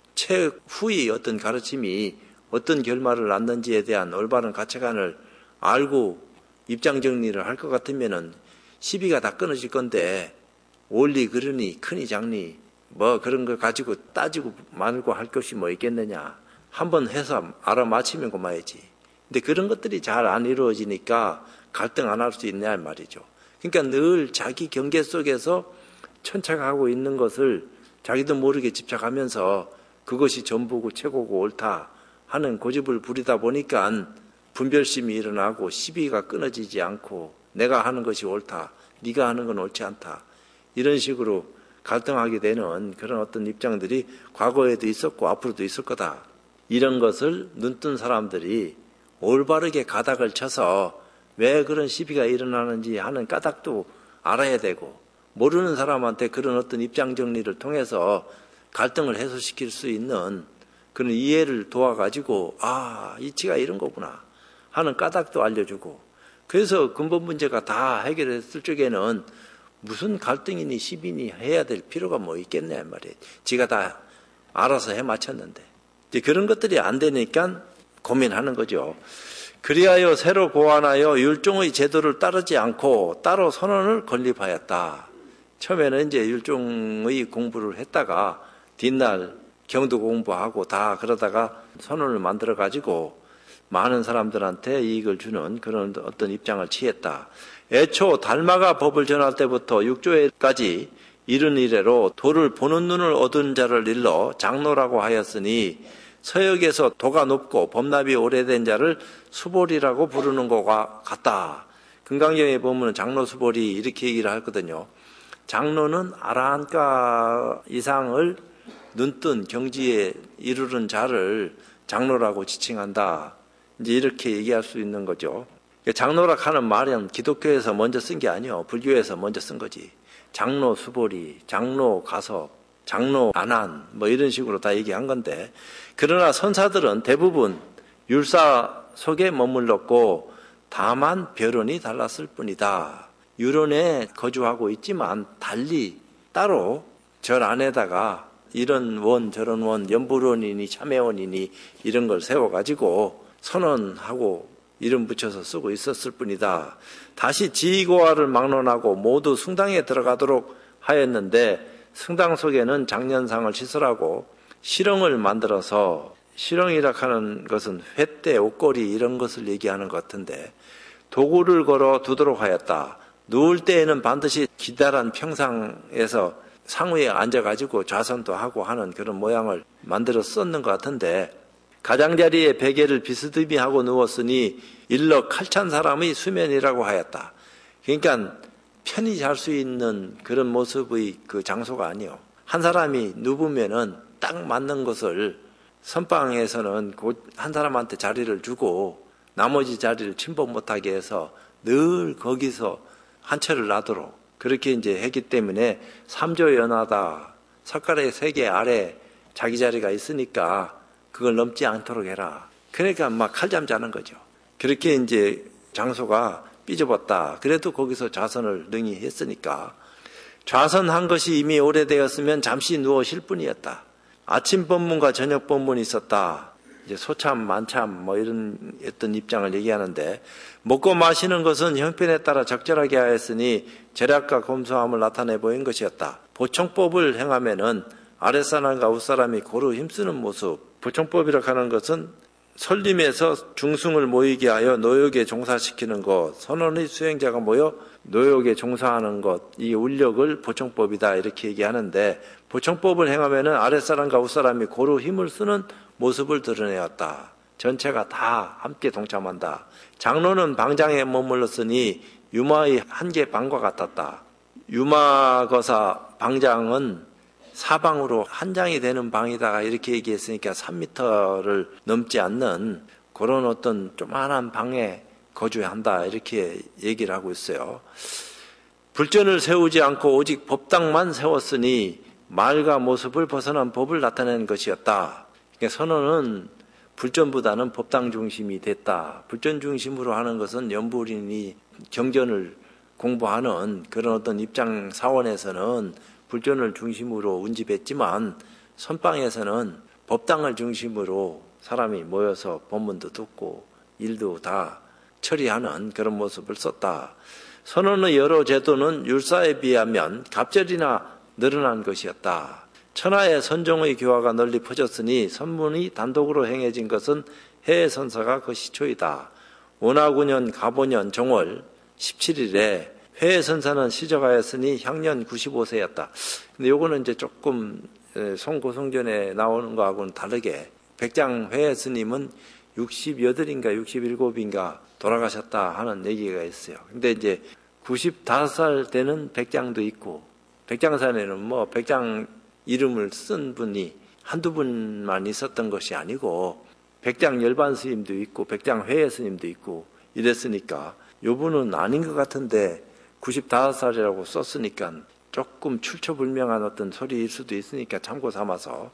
최후의 어떤 가르침이 어떤 결말을 낳는지에 대한 올바른 가치관을 알고 입장 정리를 할 것 같으면은 시비가 다 끊어질 건데 원리 그러니 크니 작니 뭐 그런 거 가지고 따지고 말고 할 것이 뭐 있겠느냐. 한번 해서 알아맞히면 그만이지. 근데 그런 것들이 잘 안 이루어지니까 갈등 안 할 수 있냐 말이죠. 그러니까 늘 자기 경계 속에서 천착하고 있는 것을 자기도 모르게 집착하면서 그것이 전부고 최고고 옳다 하는 고집을 부리다 보니까 분별심이 일어나고 시비가 끊어지지 않고 내가 하는 것이 옳다, 네가 하는 건 옳지 않다, 이런 식으로 갈등하게 되는 그런 어떤 입장들이 과거에도 있었고 앞으로도 있을 거다. 이런 것을 눈뜬 사람들이 올바르게 가닥을 쳐서 왜 그런 시비가 일어나는지 하는 까닭도 알아야 되고, 모르는 사람한테 그런 어떤 입장 정리를 통해서 갈등을 해소시킬 수 있는 그런 이해를 도와가지고 아, 이치가 이런 거구나 하는 까닭도 알려주고, 그래서 근본 문제가 다 해결했을 적에는 무슨 갈등이니 시비니 해야 될 필요가 뭐 있겠냐 말이에요. 지가 다 알아서 해맞췄는데. 이제 그런 것들이 안 되니까 고민하는 거죠. 그리하여 새로 고안하여 율종의 제도를 따르지 않고 따로 선언을 건립하였다. 처음에는 이제 율종의 공부를 했다가 뒷날 경도 공부하고 다 그러다가 선언을 만들어 가지고 많은 사람들한테 이익을 주는 그런 어떤 입장을 취했다. 애초 달마가 법을 전할 때부터 육조에까지 이른 이래로 도를 보는 눈을 얻은 자를 일러 장로라고 하였으니 서역에서 도가 높고 법납이 오래된 자를 수볼이라고 부르는 것과 같다. 금강경에 보면 장로 수볼이 이렇게 얘기를 하거든요. 장로는 아라한가 이상을 눈뜬 경지에 이르는 자를 장로라고 지칭한다. 이제 이렇게 얘기할 수 있는 거죠. 장로라 하는 말은 기독교에서 먼저 쓴 게 아니요, 불교에서 먼저 쓴 거지. 장로 수보리, 장로 가섭, 장로 안한 뭐 이런 식으로 다 얘기한 건데, 그러나 선사들은 대부분 율사 속에 머물렀고 다만 별언이 달랐을 뿐이다. 율원에 거주하고 있지만 달리 따로 절 안에다가 이런 원 저런 원 연불원이니 참회원이니 이런 걸 세워가지고 선언하고 이름 붙여서 쓰고 있었을 뿐이다. 다시 지휘고하를 막론하고 모두 숭당에 들어가도록 하였는데 승당 속에는 장년상을 시설하고 실흥을 만들어서, 실흥이라 하는 것은 횃대, 옷걸이 이런 것을 얘기하는 것 같은데, 도구를 걸어 두도록 하였다. 누울 때에는 반드시 기다란 평상에서 상위에 앉아가지고 좌선도 하고 하는 그런 모양을 만들어 썼는 것 같은데, 가장자리에 베개를 비스듬히 하고 누웠으니 일러 칼찬 사람의 수면이라고 하였다. 그러니까 편히 잘 수 있는 그런 모습의 그 장소가 아니요. 한 사람이 누우면은 딱 맞는 것을 선방에서는 한 사람한테 자리를 주고 나머지 자리를 침범 못하게 해서 늘 거기서 한 채를 놔도록 그렇게 이제 했기 때문에 삼조연하다. 석가래 세 개 아래 자기 자리가 있으니까 그걸 넘지 않도록 해라. 그러니까 막 칼잠 자는 거죠. 그렇게 이제 장소가 삐져봤다. 그래도 거기서 좌선을 능히 했으니까. 좌선한 것이 이미 오래되었으면 잠시 누워 쉴 뿐이었다. 아침 법문과 저녁 법문이 있었다. 이제 소참, 만참 뭐 이런 어떤 입장을 얘기하는데, 먹고 마시는 것은 형편에 따라 적절하게 하였으니 절약과 검소함을 나타내 보인 것이었다. 보청법을 행하면은 아랫사람과 윗사람이 고루 힘쓰는 모습. 보청법이라고 하는 것은 설림에서 중승을 모이게 하여 노역에 종사시키는 것, 선원의 수행자가 모여 노역에 종사하는 것, 이 울력을 보청법이다 이렇게 얘기하는데, 보청법을 행하면은 아랫사람과 윗사람이 고루 힘을 쓰는 모습을 드러내었다. 전체가 다 함께 동참한다. 장로는 방장에 머물렀으니 유마의 한 개 방과 같았다. 유마거사 방장은 사방으로 한 장이 되는 방이다가 이렇게 얘기했으니까 삼 미터를 넘지 않는 그런 어떤 조만한 방에 거주한다 이렇게 얘기를 하고 있어요. 불전을 세우지 않고 오직 법당만 세웠으니 말과 모습을 벗어난 법을 나타내는 것이었다. 그러니까 선언은 불전보다는 법당 중심이 됐다. 불전 중심으로 하는 것은 연불이니 경전을 공부하는 그런 어떤 입장 사원에서는 불전을 중심으로 운집했지만, 선방에서는 법당을 중심으로 사람이 모여서 법문도 듣고 일도 다 처리하는 그런 모습을 썼다. 선언의 여러 제도는 율사에 비하면 갑절이나 늘어난 것이었다. 천하에 선종의 교화가 널리 퍼졌으니 선문이 단독으로 행해진 것은 해해선사가 그 시초이다. 원하구년 가보년 정월 십칠 일에 해해선사는 시적하였으니 향년 구십오 세였다. 근데 요거는 이제 조금 송고성전에 나오는 거하고는 다르게 백장 해해스님은 육십팔인가 육십칠인가 돌아가셨다 하는 얘기가 있어요. 근데 이제 구십오 살 되는 백장도 있고, 백장산에는 뭐 백장 이름을 쓴 분이 한두 분만 있었던 것이 아니고 백장 열반 스님도 있고 백장 회회 스님도 있고 이랬으니까 요 분은 아닌 것 같은데 구십오 살이라고 썼으니까 조금 출처불명한 어떤 소리일 수도 있으니까 참고 삼아서,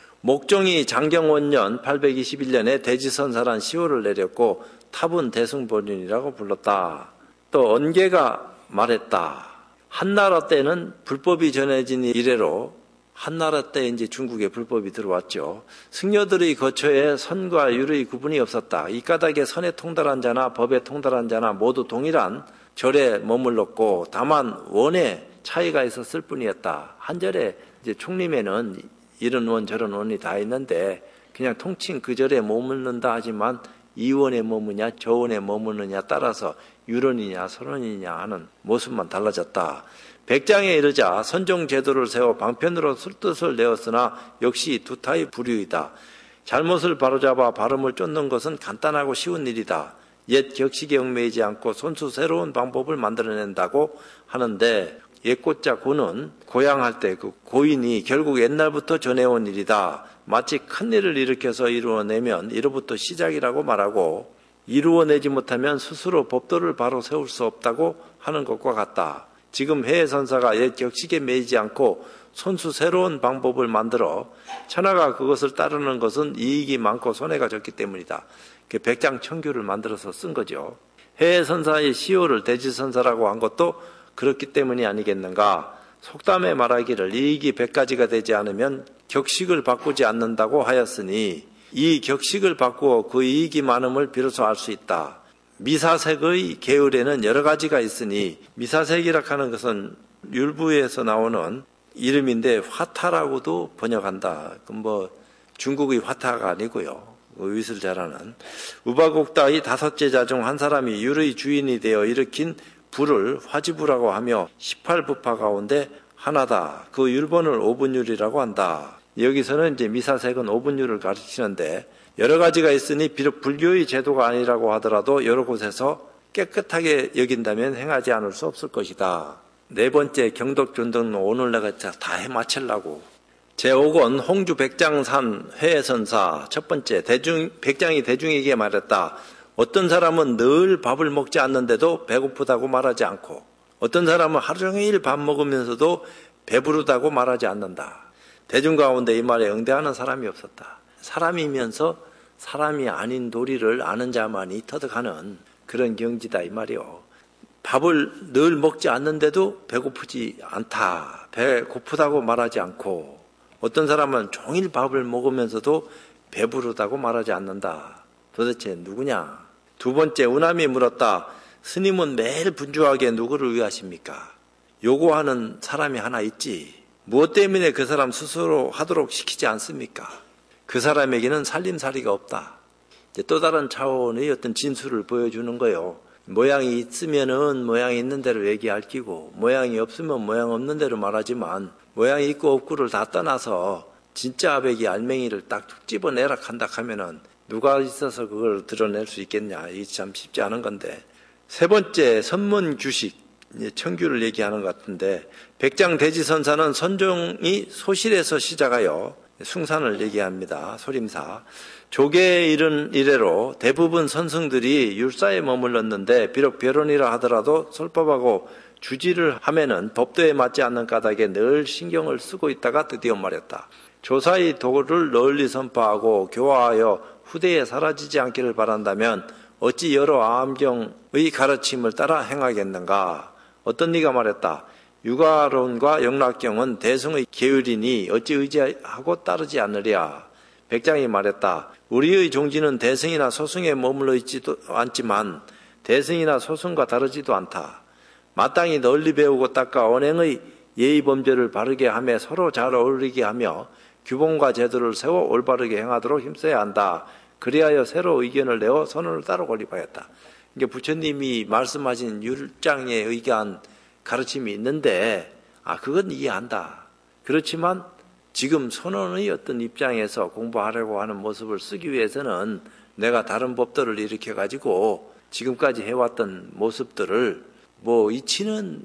목종이 장경원년 팔백이십일 년에 대지선사란 시호를 내렸고 탑은 대승본인이라고 불렀다. 또 언계가 말했다. 한나라 때는 불법이 전해진 이래로, 한나라 때 이제 중국에 불법이 들어왔죠. 승려들의 거처에 선과 율의 구분이 없었다. 이 까닭에 선에 통달한 자나 법에 통달한 자나 모두 동일한 절에 머물렀고 다만 원에 차이가 있었을 뿐이었다. 한 절에 이제 총림에는 이런 원 저런 원이 다 있는데 그냥 통칭 그 절에 머물는다 하지만 이 원에 머무냐 저 원에 머무느냐 따라서 율원이냐 선원이냐 하는 모습만 달라졌다. 백장에 이르자 선종 제도를 세워 방편으로 술뜻을 내었으나 역시 두 타의 부류이다. 잘못을 바로잡아 발음을 쫓는 것은 간단하고 쉬운 일이다. 옛 격식에 얽매이지 않고 손수 새로운 방법을 만들어낸다고 하는데, 옛고자 고는 고양할 때 그 고인이 결국 옛날부터 전해온 일이다. 마치 큰 일을 일으켜서 이루어내면 이로부터 시작이라고 말하고, 이루어내지 못하면 스스로 법도를 바로 세울 수 없다고 하는 것과 같다. 지금 해해선사가 옛 격식에 매이지 않고 손수 새로운 방법을 만들어 천하가 그것을 따르는 것은 이익이 많고 손해가 적기 때문이다. 백장천규를 만들어서 쓴 거죠. 해해선사의 시호를 대지선사라고 한 것도 그렇기 때문이 아니겠는가. 속담에 말하기를 이익이 백 가지가 되지 않으면 격식을 바꾸지 않는다고 하였으니 이 격식을 바꾸어 그 이익이 많음을 비로소 알 수 있다. 미사색의 계율에는 여러 가지가 있으니, 미사색이라 하는 것은 율부에서 나오는 이름인데 화타라고도 번역한다. 그럼 뭐 중국의 화타가 아니고요. 의윗을 잘하는 우바곡다의 다섯째 자 중 한 사람이 율의 주인이 되어 일으킨 부를 화지부라고 하며 십팔 부파 가운데 하나다. 그 율본을 오분율이라고 한다. 여기서는 이제 미사색은 오분율을 가르치는데 여러 가지가 있으니 비록 불교의 제도가 아니라고 하더라도 여러 곳에서 깨끗하게 여긴다면 행하지 않을 수 없을 것이다. 네 번째 경덕존등 오늘 내가 다 해마치려고. 제오 권 홍주 백장산 해해선사. 첫 번째, 대중, 백장이 대중에게 말했다. 어떤 사람은 늘 밥을 먹지 않는데도 배고프다고 말하지 않고, 어떤 사람은 하루 종일 밥 먹으면서도 배부르다고 말하지 않는다. 대중 가운데 이 말에 응대하는 사람이 없었다. 사람이면서 사람이 아닌 도리를 아는 자만이 터득하는 그런 경지다 이 말이요. 밥을 늘 먹지 않는데도 배고프지 않다. 배고프다고 말하지 않고, 어떤 사람은 종일 밥을 먹으면서도 배부르다고 말하지 않는다. 도대체 누구냐? 두 번째, 우남이 물었다. 스님은 매일 분주하게 누구를 위하십니까? 요구하는 사람이 하나 있지. 무엇 때문에 그 사람 스스로 하도록 시키지 않습니까? 그 사람에게는 살림살이가 없다. 이제 또 다른 차원의 어떤 진술을 보여주는 거예요. 모양이 있으면은 모양이 있는 대로 얘기할 끼고, 모양이 없으면 모양 없는 대로 말하지만, 모양이 있고 없고를 다 떠나서 진짜 아베기 알맹이를 딱 집어내라 한다 하면은 누가 있어서 그걸 드러낼 수 있겠냐. 이게 참 쉽지 않은 건데. 세 번째, 선문규식, 청규를 얘기하는 것 같은데, 백장 대지선사는 선종이 소실에서 시작하여 숭산을 얘기합니다. 소림사. 조계에 이른 이래로 대부분 선승들이 율사에 머물렀는데, 비록 별원이라 하더라도 설법하고 주지를 하면은 법도에 맞지 않는 까닭에 늘 신경을 쓰고 있다가 드디어 말했다. 조사의 도를 널리 선포하고 교화하여 후대에 사라지지 않기를 바란다면 어찌 여러 암경의 가르침을 따라 행하겠는가. 어떤 이가 말했다. 유가론과 영락경은 대승의 계율이니 어찌 의지하고 따르지 않으랴. 백장이 말했다. 우리의 종지는 대승이나 소승에 머물러 있지도 않지만 대승이나 소승과 다르지도 않다. 마땅히 널리 배우고 닦아 언행의 예의 범죄를 바르게 하며 서로 잘 어울리게 하며 규범과 제도를 세워 올바르게 행하도록 힘써야 한다. 그리하여 새로 의견을 내어 선언을 따로 건립하였다. 이게 부처님이 말씀하신 율장에 의한 가르침이 있는데 아 그건 이해한다. 그렇지만 지금 선언의 어떤 입장에서 공부하려고 하는 모습을 쓰기 위해서는 내가 다른 법들을 일으켜 가지고 지금까지 해왔던 모습들을 뭐 이치는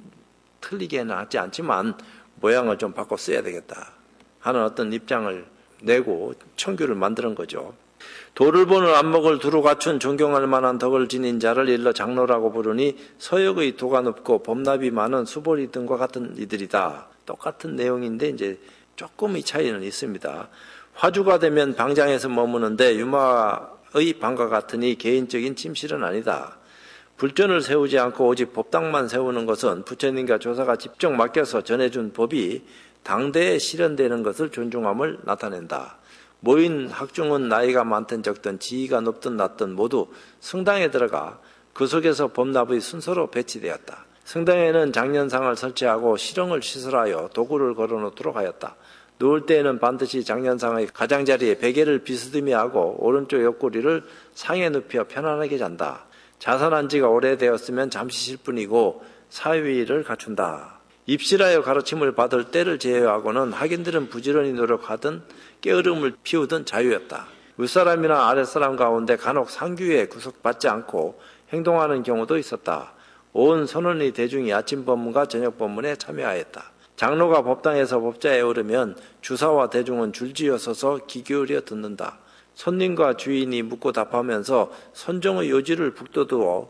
틀리게는 하지 않지만 모양을 좀 바꿔 써야 되겠다 하는 어떤 입장을 내고 청규를 만드는 거죠. 도를 보는 안목을 두루 갖춘 존경할 만한 덕을 지닌 자를 일러 장로라고 부르니 서역의 도가 높고 법납이 많은 수보리 등과 같은 이들이다. 똑같은 내용인데 이제 조금의 차이는 있습니다. 화주가 되면 방장에서 머무는데 유마의 방과 같으니 개인적인 침실은 아니다. 불전을 세우지 않고 오직 법당만 세우는 것은 부처님과 조사가 직접 맡겨서 전해준 법이 당대에 실현되는 것을 존중함을 나타낸다. 모인 학중은 나이가 많든 적든 지위가 높든 낮든 모두 성당에 들어가 그 속에서 법납의 순서로 배치되었다. 성당에는 장련상을 설치하고 실흥을 시설하여 도구를 걸어놓도록 하였다. 누울 때에는 반드시 장련상의 가장자리에 베개를 비스듬히 하고 오른쪽 옆구리를 상에 눕혀 편안하게 잔다. 자선한 지가 오래되었으면 잠시 쉴 뿐이고 사위를 갖춘다. 입실하여 가르침을 받을 때를 제외하고는 학인들은 부지런히 노력하든 게으름을 피우든 자유였다. 윗사람이나 아랫사람 가운데 간혹 상규에 구속받지 않고 행동하는 경우도 있었다. 온 선원의 대중이 아침 법문과 저녁 법문에 참여하였다. 장로가 법당에서 법자에 오르면 주사와 대중은 줄지어 서서 귀 기울여 듣는다. 손님과 주인이 묻고 답하면서 선종의 요지를 북돋워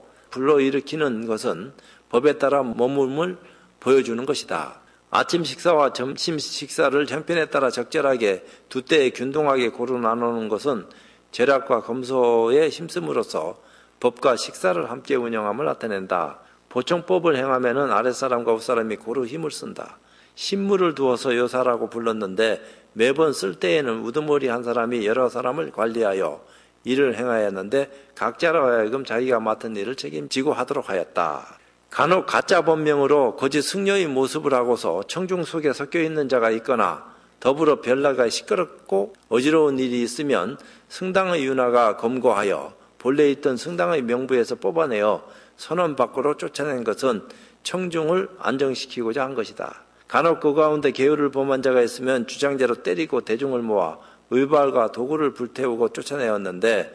불러일으키는 것은 법에 따라 머물음을 보여주는 것이다. 아침 식사와 점심 식사를 형편에 따라 적절하게 두 때에 균등하게 고루 나누는 것은 절약과 검소에 힘씀으로써 법과 식사를 함께 운영함을 나타낸다. 보청법을 행하면은 아랫사람과 윗사람이 고루 힘을 쓴다. 신무를 두어서 요사라고 불렀는데 매번 쓸 때에는 우두머리 한 사람이 여러 사람을 관리하여 일을 행하였는데 각자로 하여금 자기가 맡은 일을 책임지고 하도록 하였다. 간혹 가짜 법명으로 거짓 승려의 모습을 하고서 청중 속에 섞여 있는 자가 있거나 더불어 별나가 시끄럽고 어지러운 일이 있으면 성당의 윤화가 검거하여 본래 있던 성당의 명부에서 뽑아내어 선원 밖으로 쫓아낸 것은 청중을 안정시키고자 한 것이다. 간혹 그 가운데 계율을 범한 자가 있으면 주장제로 때리고 대중을 모아 의발과 도구를 불태우고 쫓아내었는데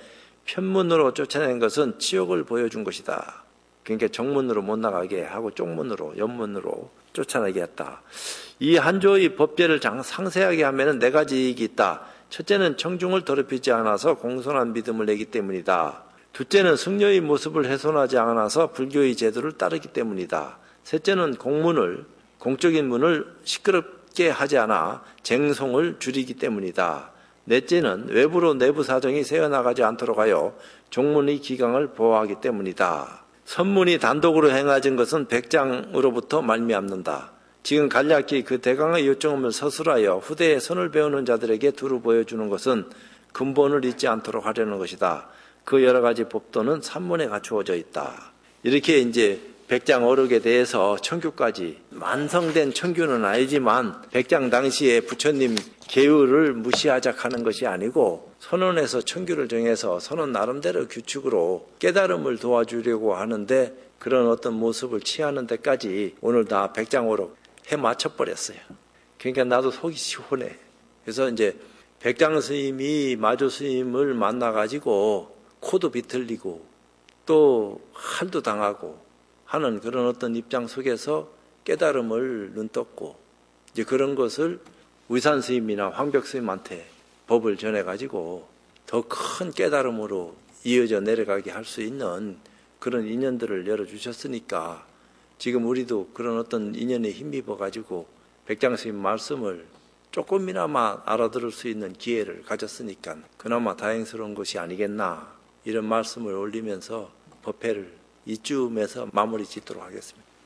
편문으로 쫓아낸 것은 치욕을 보여준 것이다. 그러니까 정문으로 못 나가게 하고 쪽문으로 옆문으로 쫓아내게 했다. 이 한조의 법제를 상세하게 하면 네 가지 이익이 있다. 첫째는 청중을 더럽히지 않아서 공손한 믿음을 내기 때문이다. 둘째는 승려의 모습을 훼손하지 않아서 불교의 제도를 따르기 때문이다. 셋째는 공문을 공적인 문을 시끄럽게 하지 않아 쟁송을 줄이기 때문이다. 넷째는 외부로 내부 사정이 새어나가지 않도록 하여 종문의 기강을 보호하기 때문이다. 선문이 단독으로 행해진 것은 백장으로부터 말미암는다. 지금 간략히 그 대강의 요점을 서술하여 후대에 선을 배우는 자들에게 두루 보여주는 것은 근본을 잊지 않도록 하려는 것이다. 그 여러 가지 법도는 산문에 갖추어져 있다. 이렇게 이제 백장 어록에 대해서 청규까지 완성된 청규는 아니지만 백장 당시에 부처님 계율을 무시하자 하는 것이 아니고 선언에서 청규를 정해서 선언 나름대로 규칙으로 깨달음을 도와주려고 하는데 그런 어떤 모습을 취하는 데까지 오늘 다 백장 어록 해 맞춰버렸어요. 그러니까 나도 속이 시원해. 그래서 이제 백장 스님이 마조 스님을 만나가지고 코도 비틀리고 또 할도 당하고 하는 그런 어떤 입장 속에서 깨달음을 눈떴고 이제 그런 것을 의산 스님이나 황벽 스님한테 법을 전해가지고 더 큰 깨달음으로 이어져 내려가게 할 수 있는 그런 인연들을 열어주셨으니까 지금 우리도 그런 어떤 인연에 힘입어가지고 백장 스님 말씀을 조금이나마 알아들을 수 있는 기회를 가졌으니까 그나마 다행스러운 것이 아니겠나 이런 말씀을 올리면서 법회를 이쯤에서 마무리 짓도록 하겠습니다.